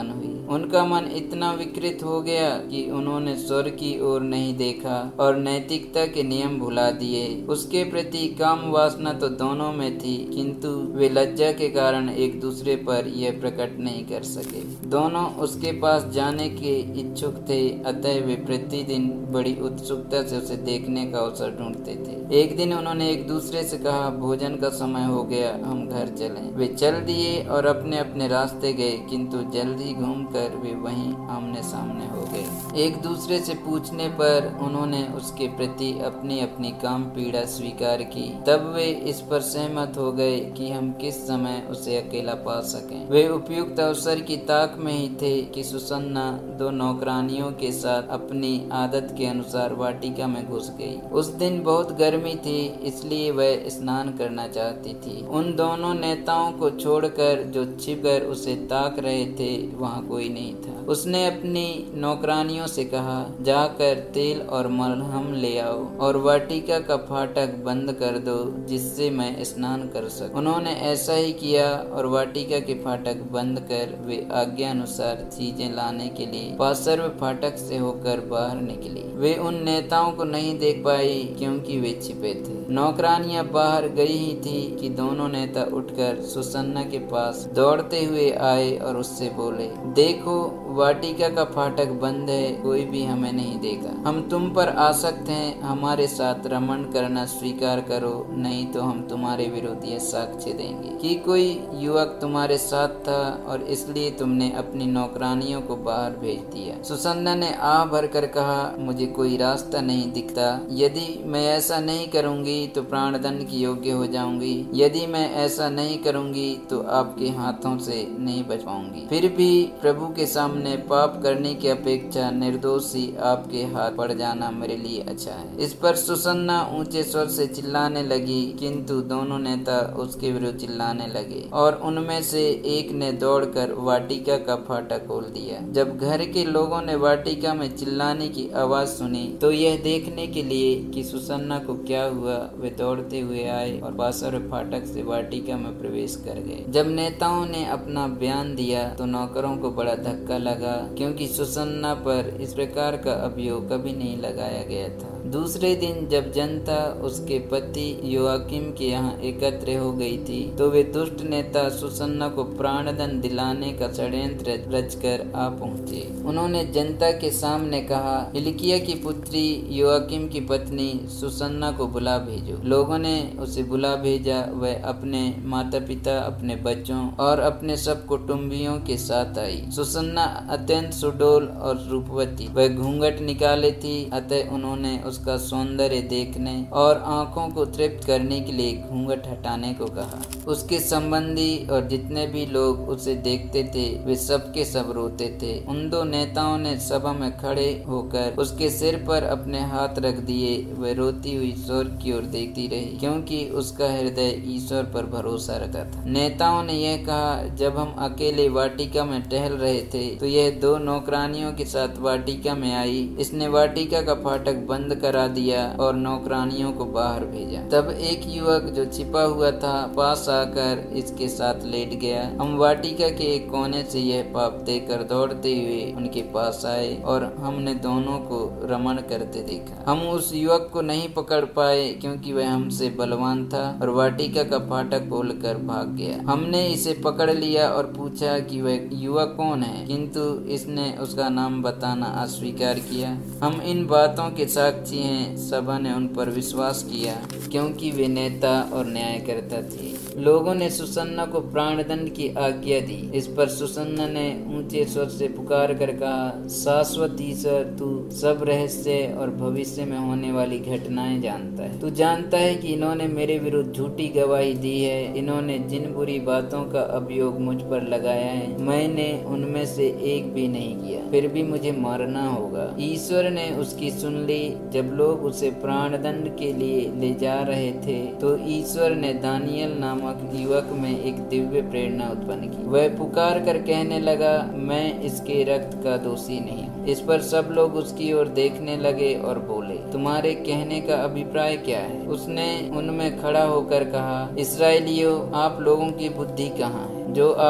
उनका मन इतना विकृत हो गया कि उन्होंने स्वर्ग की ओर नहीं देखा और नैतिकता के नियम भुला दिए। उसके प्रति काम वासना तो दोनों में थी, किंतु वे लज्जा के कारण एक दूसरे पर यह प्रकट नहीं कर सके। दोनों उसके पास जाने के इच्छुक थे, अतः वे प्रतिदिन बड़ी उत्सुकता से उसे देखने का अवसर ढूंढते थे। एक दिन उन्होंने एक दूसरे से कहा, भोजन का समय हो गया, हम घर चलें। वे चल दिए और अपने अपने रास्ते गए, किंतु जल्द ही घूमकर वे वहीं आमने सामने हो गए। एक दूसरे से पूछने पर उन्होंने उसके प्रति अपनी अपनी काम पीड़ा स्वीकार की। तब वे इस पर सहमत हो गए कि हम किस समय उसे अकेला पा सकें। वे उपयुक्त अवसर की ताक में ही थे कि सुसन्ना 2 नौकरानियों के साथ अपनी आदत के अनुसार वाटिका में घुस गई। उस दिन बहुत गर्मी थी, इसलिए वह स्नान करना चाहती थी। उन दोनों नेताओं को छोड़कर जो छिपकर उसे ताक रहे थे, वहाँ कोई नहीं था। उसने अपनी नौकरानियों से कहा, जाकर तेल और मलहम ले आओ और वाटिका का फाटक बंद कर दो, जिससे मैं स्नान कर सकूं। उन्होंने ऐसा ही किया और वाटिका के फाटक बंद कर वे आज्ञा अनुसार चीजें लाने के लिए पार्श्व फाटक से होकर बाहर निकली। वे उन नेताओं को नहीं देख पाई, क्योंकि वे छिपे थे। नौकरानियां बाहर गई ही थी कि दोनों नेता उठकर सुसन्ना के पास दौड़ते हुए आए और उससे बोले, देखो वाटिका का फाटक बंद है, कोई भी हमें नहीं देगा। हम तुम पर आसक्त हैं, हमारे साथ रमण करना स्वीकार करो, नहीं तो हम तुम्हारे विरुद्ध यह साक्ष्य देंगे कि कोई युवक तुम्हारे साथ था और इसलिए तुमने अपनी नौकरानियों को बाहर भेज दिया। सुसन्ना ने आह भरकर कहा, मुझे कोई रास्ता नहीं दिखता। यदि मैं ऐसा नहीं करूंगी तो प्राणदंड की योग्य हो जाऊंगी। यदि मैं ऐसा नहीं करूंगी तो आपके हाथों से नहीं बच पाऊंगी। फिर भी प्रभु के सामने पाप करने की अपेक्षा निर्दोषी आपके हाथ पड़ जाना मेरे लिए अच्छा है। इस पर सुसन्ना ऊंचे स्वर से चिल्लाने लगी, किंतु दोनों नेता उसके विरुद्ध चिल्लाने लगे और उनमें से एक ने दौड़कर वाटिका का फाटक खोल दिया। जब घर के लोगों ने वाटिका में चिल्लाने की आवाज सुनी तो यह देखने के लिए कि सुसन्ना को क्या हुआ, वे दौड़ते हुए आए और पार्श्व फाटक से वाटिका में प्रवेश कर गए। जब नेताओं ने अपना बयान दिया तो नौकरों को बड़ा धक्का लगा, क्योंकि सुसन्ना पर इस प्रकार का अभियोग कभी नहीं लगाया गया था। दूसरे दिन जब जनता उसके पति योआकिम के यहाँ एकत्र हो गई थी, तो वे दुष्ट नेता सुसन्ना को प्राणदंड दिलाने का षड्यंत्र रचकर आ पहुँचे। उन्होंने जनता के सामने कहा, हिल्किय्याह की पुत्री योआकिम की पत्नी सुसन्ना को बुला भेजो। लोगों ने उसे बुला भेजा। वह अपने माता पिता, अपने बच्चों और अपने सब कुटुंबियों के साथ आई। सुसन्ना अत्यंत सुडौल और रूपवती, वह घूंघट निकाले थी, अतः उन्होंने उसका सौंदर्य देखने और आंखों को तृप्त करने के लिए घूंघट हटाने को कहा। उसके संबंधी और जितने भी लोग उसे देखते थे, वे सब के सब रोते थे। उन 2 नेताओं ने सभा में खड़े होकर उसके सिर पर अपने हाथ रख दिए। वह रोती हुई स्वर्ग की ओर देखती रही, क्योंकि उसका हृदय ईश्वर पर भरोसा रखा था। नेताओं ने यह कहा, जब हम अकेले वाटिका में टहल रहे थे तो यह 2 नौकरानियों के साथ वाटिका में आई। इसने वाटिका का फाटक बंद करा दिया और नौकरानियों को बाहर भेजा। तब एक युवक जो छिपा हुआ था पास आकर इसके साथ लेट गया। हम वाटिका के एक कोने से यह पाप देकर दौड़ते हुए उनके पास आए और हमने दोनों को रमण करते देखा। हम उस युवक को नहीं पकड़ पाए, क्योंकि वह हमसे बलवान था और वाटिका का फाटक खोलकर भाग गया। हमने इसे पकड़ लिया और पूछा कि वह युवक कौन है, किंतु इसने उसका नाम बताना अस्वीकार किया। हम इन बातों के साक्षी हैं। सभा ने उन पर विश्वास किया, क्योंकि वे नेता और न्यायकर्ता थे। लोगों ने सुसन्ना को प्राणदंड की आज्ञा दी। इस पर सुसन्ना ने ऊंचे स्वर से पुकार कर कहा, शाश्वत ईश्वर, तू सब रहस्य और भविष्य में होने वाली घटनाएं जानता है। तू जानता है कि इन्होंने मेरे विरुद्ध झूठी गवाही दी है। इन्होंने जिन बुरी बातों का अभियोग मुझ पर लगाया है, मैंने उनमें से एक भी नहीं किया। फिर भी मुझे मरना होगा। ईश्वर ने उसकी सुन ली। जब लोग उसे प्राणदंड के लिए ले जा रहे थे, तो ईश्वर ने दानियल नामक युवक में एक दिव्य प्रेरणा उत्पन्न की। वह पुकार कर कहने लगा, मैं इसके रक्त का दोषी नहीं। इस पर सब लोग उसकी ओर देखने लगे और बोले, तुम्हारे कहने का अभिप्राय क्या है? उसने उनमें खड़ा होकर कहा, इस्राएलियों, आप लोगों की बुद्धि कहाँ है? जो आप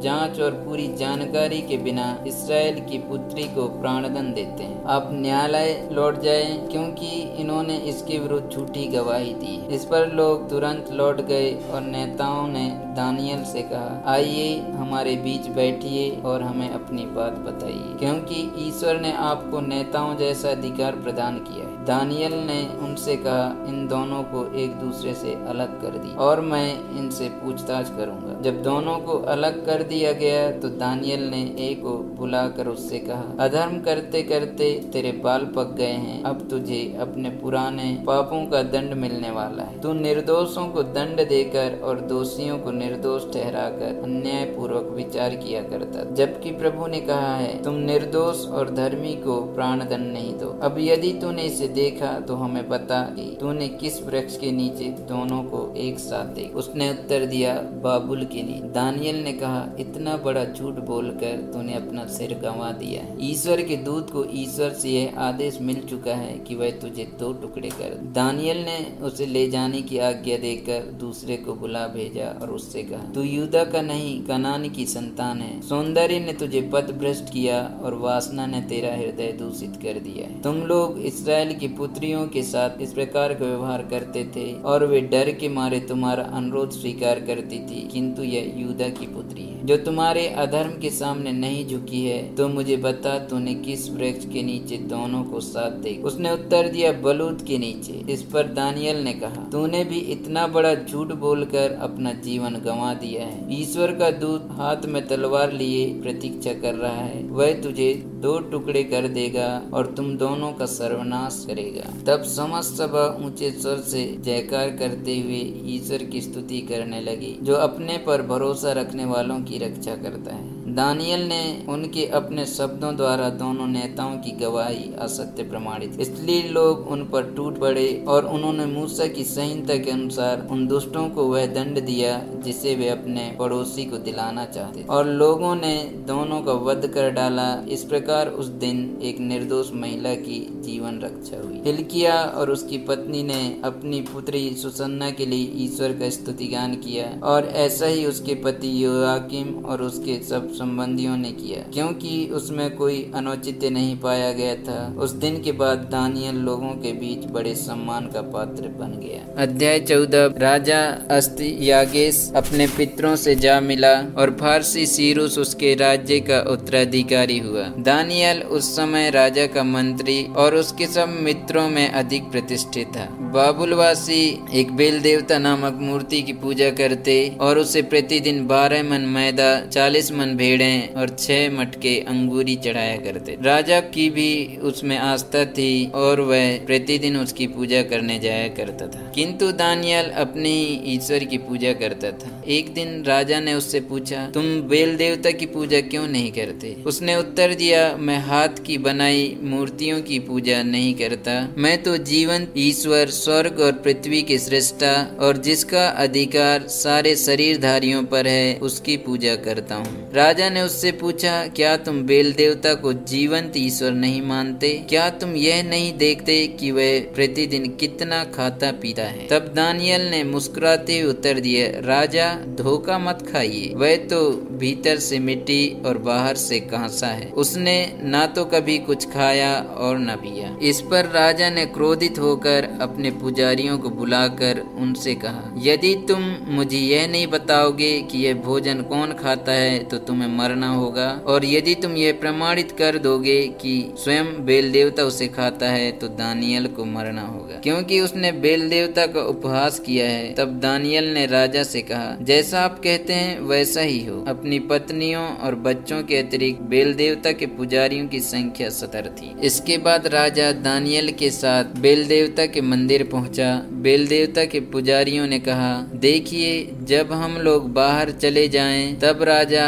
जांच और पूरी जानकारी के बिना इसराइल की पुत्री को प्राणदंड देते हैं। आप न्यायालय लौट जाएं, क्योंकि इन्होंने इसके विरुद्ध झूठी गवाही दी। इस पर लोग तुरंत लौट गए और नेताओं ने दानियल से कहा, आइए हमारे बीच बैठिए और हमें अपनी बात बताइए, क्योंकि ईश्वर ने आपको नेताओं जैसा अधिकार प्रदान किया है। दानियल ने उनसे कहा, इन दोनों को एक दूसरे से अलग कर दी और मैं इनसे पूछताछ करूंगा। जब दोनों को अलग कर दिया गया तो दानियल ने एक को बुलाकर उससे कहा, अधर्म करते करते तेरे बाल पक गए हैं, अब तुझे अपने पुराने पापों का दंड मिलने वाला है। तू निर्दोषों को दंड देकर और दोषियों को निर्दोष ठहराकर अन्याय पूर्वक विचार किया करता, जबकि प्रभु ने कहा है, तुम निर्दोष और धर्मी को प्राण दंड नहीं दो। अब यदि तूने इसे देखा तो हमें बता कि तूने किस वृक्ष के नीचे दोनों को एक साथ देखा। उसने उत्तर दिया, बाबुल के नीचे। दानियल ने कहा, इतना बड़ा झूठ बोलकर तूने अपना सिर गंवा दिया है। ईश्वर के दूत को ईश्वर से यह आदेश मिल चुका है कि वह तुझे 2 टुकड़े कर। दानियल ने उसे ले जाने की आज्ञा देकर दूसरे को बुला भेजा और उससे कहा, तू यूदा का नहीं कनान की संतान है। सौंदर्य ने तुझे पथभ्रष्ट किया और वासना ने तेरा हृदय दूषित कर दिया है। तुम लोग इसराइल की पुत्रियों के साथ इस प्रकार का व्यवहार करते थे और वे डर के मारे तुम्हारा अनुरोध स्वीकार करती थी, किंतु यह यूदा की पुत्री है जो तुम्हारे अधर्म के सामने नहीं झुकी है। तो मुझे बता, तूने किस वृक्ष के नीचे दोनों को साथ देखा? उसने उत्तर दिया, बलूत के नीचे। इस पर दानियल ने कहा, तूने भी इतना बड़ा झूठ बोलकर अपना जीवन गंवा दिया है। ईश्वर का दूत हाथ में तलवार लिए प्रतीक्षा कर रहा है, वह तुझे 2 टुकड़े कर देगा और तुम दोनों का सर्वनाश करेगा। तब समस्त सभा ऊंचे स्वर से जयकार करते हुए ईश्वर की स्तुति करने लगी, जो अपने पर भरोसा रखने वालों की रक्षा करता है। दानियल ने उनके अपने शब्दों द्वारा दोनों नेताओं की गवाही असत्य प्रमाणित, इसलिए लोग उन पर टूट पड़े और उन्होंने मूसा की संहिता के अनुसार उन दुष्टों को वह दंड दिया जिसे वे अपने पड़ोसी को दिलाना चाहते, और लोगों ने दोनों का वध कर डाला। इस प्रकार उस दिन एक निर्दोष महिला की जीवन रक्षा हुई। हिल्किया और उसकी पत्नी ने अपनी पुत्री सुसन्ना के लिए ईश्वर का स्तुतिगान किया, और ऐसा ही उसके पति योआकीम और उसके सब संबंधियों ने किया, क्योंकि उसमें कोई अनुचित नहीं पाया गया था। उस दिन के बाद दानियल लोगों के बीच बड़े सम्मान का पात्र बन गया। अध्याय 14। राजा अस्तियागेस अपने पितरों से जा मिला और फारसी सीरूस उसके राज्य का उत्तराधिकारी हुआ। दानियल उस समय राजा का मंत्री और उसके सब मित्रों में अधिक प्रतिष्ठित था। बाबुलवासी एक बेल देवता नामक मूर्ति की पूजा करते और उसे प्रतिदिन 12 मन मैदा, 40 मन भेड़ें और 6 मटके अंगूरी चढ़ाया करते। राजा की भी उसमें आस्था थी और वह प्रतिदिन उसकी पूजा करने जाया करता था, किंतु दानियल अपने ही ईश्वर की पूजा करता था। एक दिन राजा ने उससे पूछा, तुम बेल देवता की पूजा क्यों नहीं करते? उसने उत्तर दिया, मैं हाथ की बनाई मूर्तियों की पूजा नहीं करता, मैं तो जीवंत ईश्वर, स्वर्ग और पृथ्वी के सृष्टा और जिसका अधिकार सारे शरीरधारियों पर है, उसकी पूजा करता हूँ। राजा ने उससे पूछा, क्या तुम बेल देवता को जीवंत ईश्वर नहीं मानते? क्या तुम यह नहीं देखते कि वह प्रतिदिन कितना खाता पीता है? तब दानियल ने मुस्कुराते हुए उत्तर दिया, राजा धोखा मत खाइए, वह तो भीतर से मिट्टी और बाहर से कांसा है। उसने ना तो कभी कुछ खाया और न पिया। इस पर राजा ने क्रोधित होकर अपने पुजारियों को बुलाकर उनसे कहा, यदि तुम मुझे यह नहीं बताओगे कि यह भोजन कौन खाता है तो तुम्हें मरना होगा, और यदि तुम यह प्रमाणित कर दोगे कि स्वयं बेल देवता उसे खाता है तो दानियल को मरना होगा, क्योंकि उसने बेल देवता का उपहास किया है। तब दानियल ने राजा से कहा, जैसा आप कहते हैं वैसा ही हो। अपनी पत्नियों और बच्चों के अतिरिक्त बेल देवता के पुजारियों की संख्या 70 थी। इसके बाद राजा दानियल के साथ बेल देवता के मंदिर पहुंचा। बेल देवता के पुजारियों ने कहा, देखिए, जब हम लोग बाहर चले जाएं, तब राजा आप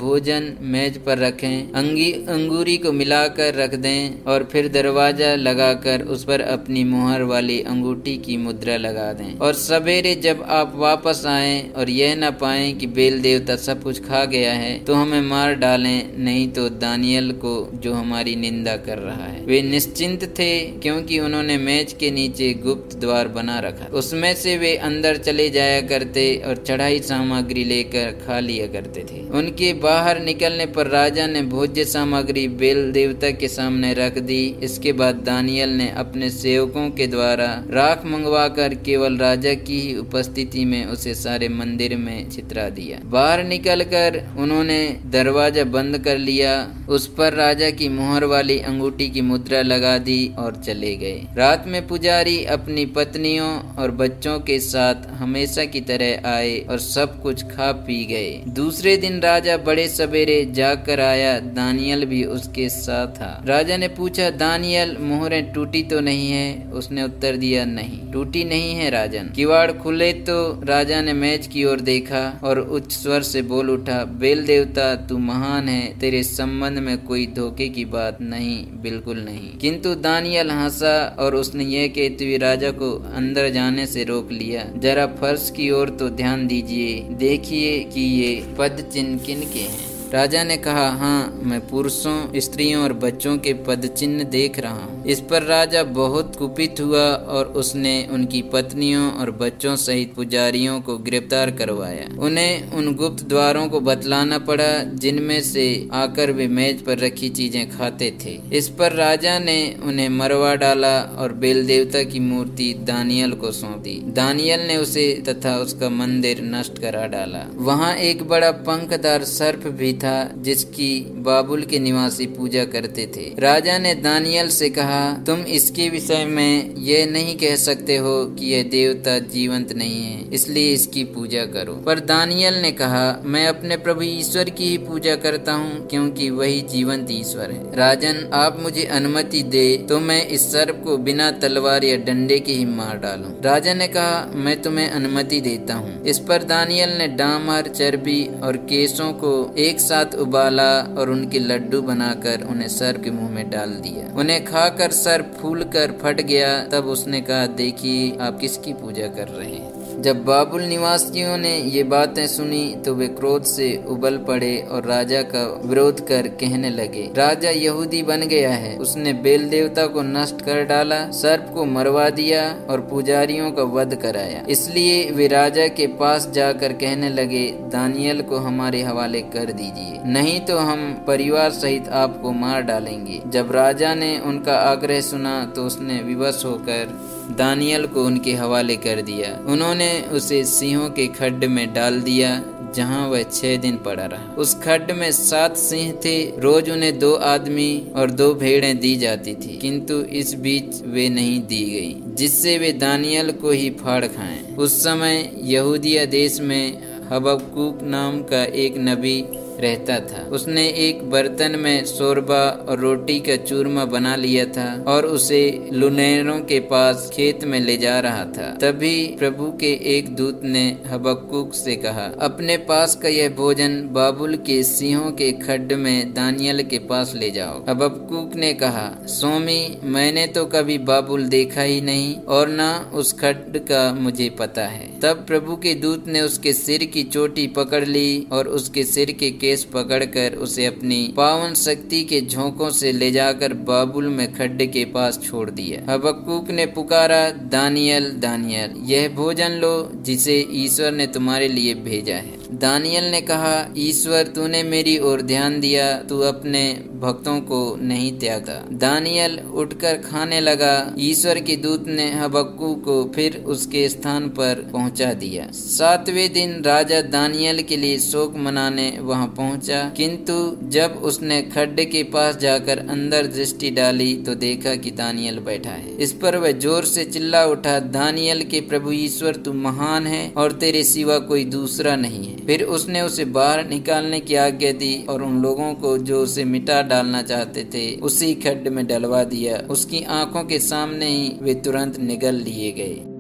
भोजन मेज पर रखें, अंगूरी को मिलाकर रख दें और फिर दरवाजा लगाकर उस पर अपनी मुहर वाली अंगूठी की मुद्रा लगा दें। और सवेरे जब आप वापस आएं और यह न पाएं कि बेल देवता सब कुछ खा गया है तो हमें मार डालें, नहीं तो दानियल को जो हमारी निंदा कर रहा है। वे निश्चिंत थे क्योंकि उन्होंने मेज के नीचे गुप्त द्वार बना रखा, उसमें से वे अंदर चले जाया करते और चढ़ाई सामग्री लेकर खा लिया करते थे। उनके बाहर निकलने पर राजा ने भोज्य सामग्री बेल देवता के सामने रख दी। इसके बाद दानियल ने अपने सेवकों के द्वारा राख मंगवाकर केवल राजा की ही उपस्थिति में उसे सारे मंदिर में छितरा दिया। बाहर निकलकर उन्होंने दरवाजा बंद कर लिया, उस पर राजा की मुहर वाली अंगूठी की मुद्रा लगा दी और चले गए। रात में पुजारी अपनी पत्नियों और बच्चों के साथ हमेशा की तरह आए और सब कुछ खा पी गए। दूसरे दिन राजा बड़े सवेरे जाग कर आया, दानियल भी उसके साथ था। राजा ने पूछा, दानियल, मुहरें टूटी तो नहीं है? उसने उत्तर दिया, नहीं, टूटी नहीं है राजन। किवाड़ खुले तो राजा ने मेज की ओर देखा और उच्च स्वर से बोल उठा, बेल देवता तू महान है, तेरे संबंध में कोई धोखे की बात नहीं, बिल्कुल नहीं। किंतु दानियल हंसा और उसने यह कहते हुए राजा को अंदर जाने से रोक लिया। जरा फर्श की ओर तो ध्यान दीजिए, देखिए कि ये पद चिन्ह किन के हैं। राजा ने कहा, हाँ, मैं पुरुषों, स्त्रियों और बच्चों के पद चिन्ह देख रहा हूँ। इस पर राजा बहुत कुपित हुआ और उसने उनकी पत्नियों और बच्चों सहित पुजारियों को गिरफ्तार करवाया। उन्हें उन गुप्त द्वारों को बतलाना पड़ा जिनमें से आकर वे मेज पर रखी चीजें खाते थे। इस पर राजा ने उन्हें मरवा डाला और बेल देवता की मूर्ति दानियल को सौंप दी। दानियल ने उसे तथा उसका मंदिर नष्ट करा डाला। वहाँ एक बड़ा पंखदार सर्प भी था जिसकी बाबुल के निवासी पूजा करते थे। राजा ने दानियल से कहा, तुम इसके विषय में यह नहीं कह सकते हो कि यह देवता जीवंत नहीं है, इसलिए इसकी पूजा करो। पर दानियल ने कहा, मैं अपने प्रभु ईश्वर की ही पूजा करता हूँ क्योंकि वही जीवंत ईश्वर है। राजन, आप मुझे अनुमति दे तो मैं इस सर्प को बिना तलवार या डंडे के ही मार डालूं। राजा ने कहा, मैं तुम्हें अनुमति देता हूँ। इस पर दानियल ने डामर, चर्बी और केसों को एक साथ उबाला और उनके लड्डू बनाकर उन्हें सर्प के मुंह में डाल दिया। उन्हें खाकर सर्प फूलकर फट गया। तब उसने कहा, देखिए आप किसकी पूजा कर रहे हैं। जब बाबुल निवासियों ने ये बातें सुनी तो वे क्रोध से उबल पड़े और राजा का विरोध कर कहने लगे, राजा यहूदी बन गया है, उसने बेल देवता को नष्ट कर डाला, सर्प को मरवा दिया और पुजारियों का वध कराया। इसलिए वे राजा के पास जाकर कहने लगे, दानियल को हमारे हवाले कर दीजिए, नहीं तो हम परिवार सहित आपको मार डालेंगे। जब राजा ने उनका आग्रह सुना तो उसने विवश होकर दानियल को उनके हवाले कर दिया। उन्होंने उसे सिंहों के खड्ड में डाल दिया जहां वह 6 दिन पड़ा रहा। उस खड्ड में 7 सिंह थे। रोज उन्हें 2 आदमी और 2 भेड़ें दी जाती थी, किंतु इस बीच वे नहीं दी गई जिससे वे दानियल को ही फाड़ खाएं। उस समय यहूदिया देश में हबक्कूक नाम का एक नबी रहता था। उसने एक बर्तन में शोरबा और रोटी का चूरमा बना लिया था और उसे लुनेरों के पास खेत में ले जा रहा था। तभी प्रभु के एक दूत ने हबक्कूक से कहा, अपने पास का यह भोजन बाबुल के सिंहों के खड्ड में दानियल के पास ले जाओ। हबक्कूक ने कहा, स्वामी, मैंने तो कभी बाबुल देखा ही नहीं और न उस खड्ड का मुझे पता है। तब प्रभु के दूत ने उसके सिर की चोटी पकड़ ली और उसके सिर के केस पकड़कर उसे अपनी पावन शक्ति के झोंकों से ले जाकर बाबुल में खड्डे के पास छोड़ दिया। हबक्कूक ने पुकारा, दानियल, दानियल, यह भोजन लो जिसे ईश्वर ने तुम्हारे लिए भेजा है। दानियल ने कहा, ईश्वर, तूने मेरी ओर ध्यान दिया, तू अपने भक्तों को नहीं त्यागा। दानियल उठकर खाने लगा। ईश्वर के दूत ने हबक्कूक को फिर उसके स्थान पर पहुंचा दिया। 7वें दिन राजा दानियल के लिए शोक मनाने वहां पहुंचा, किंतु जब उसने खड्डे के पास जाकर अंदर दृष्टि डाली तो देखा कि दानियल बैठा है। इस पर वह जोर से चिल्ला उठा, दानियल के प्रभु ईश्वर, तू महान है और तेरे सिवा कोई दूसरा नहीं है। फिर उसने उसे बाहर निकालने की आज्ञा दी और उन लोगों को जो उसे मिटा डालना चाहते थे उसी खड्ड में डलवा दिया। उसकी आंखों के सामने ही वे तुरंत निगल लिए गए।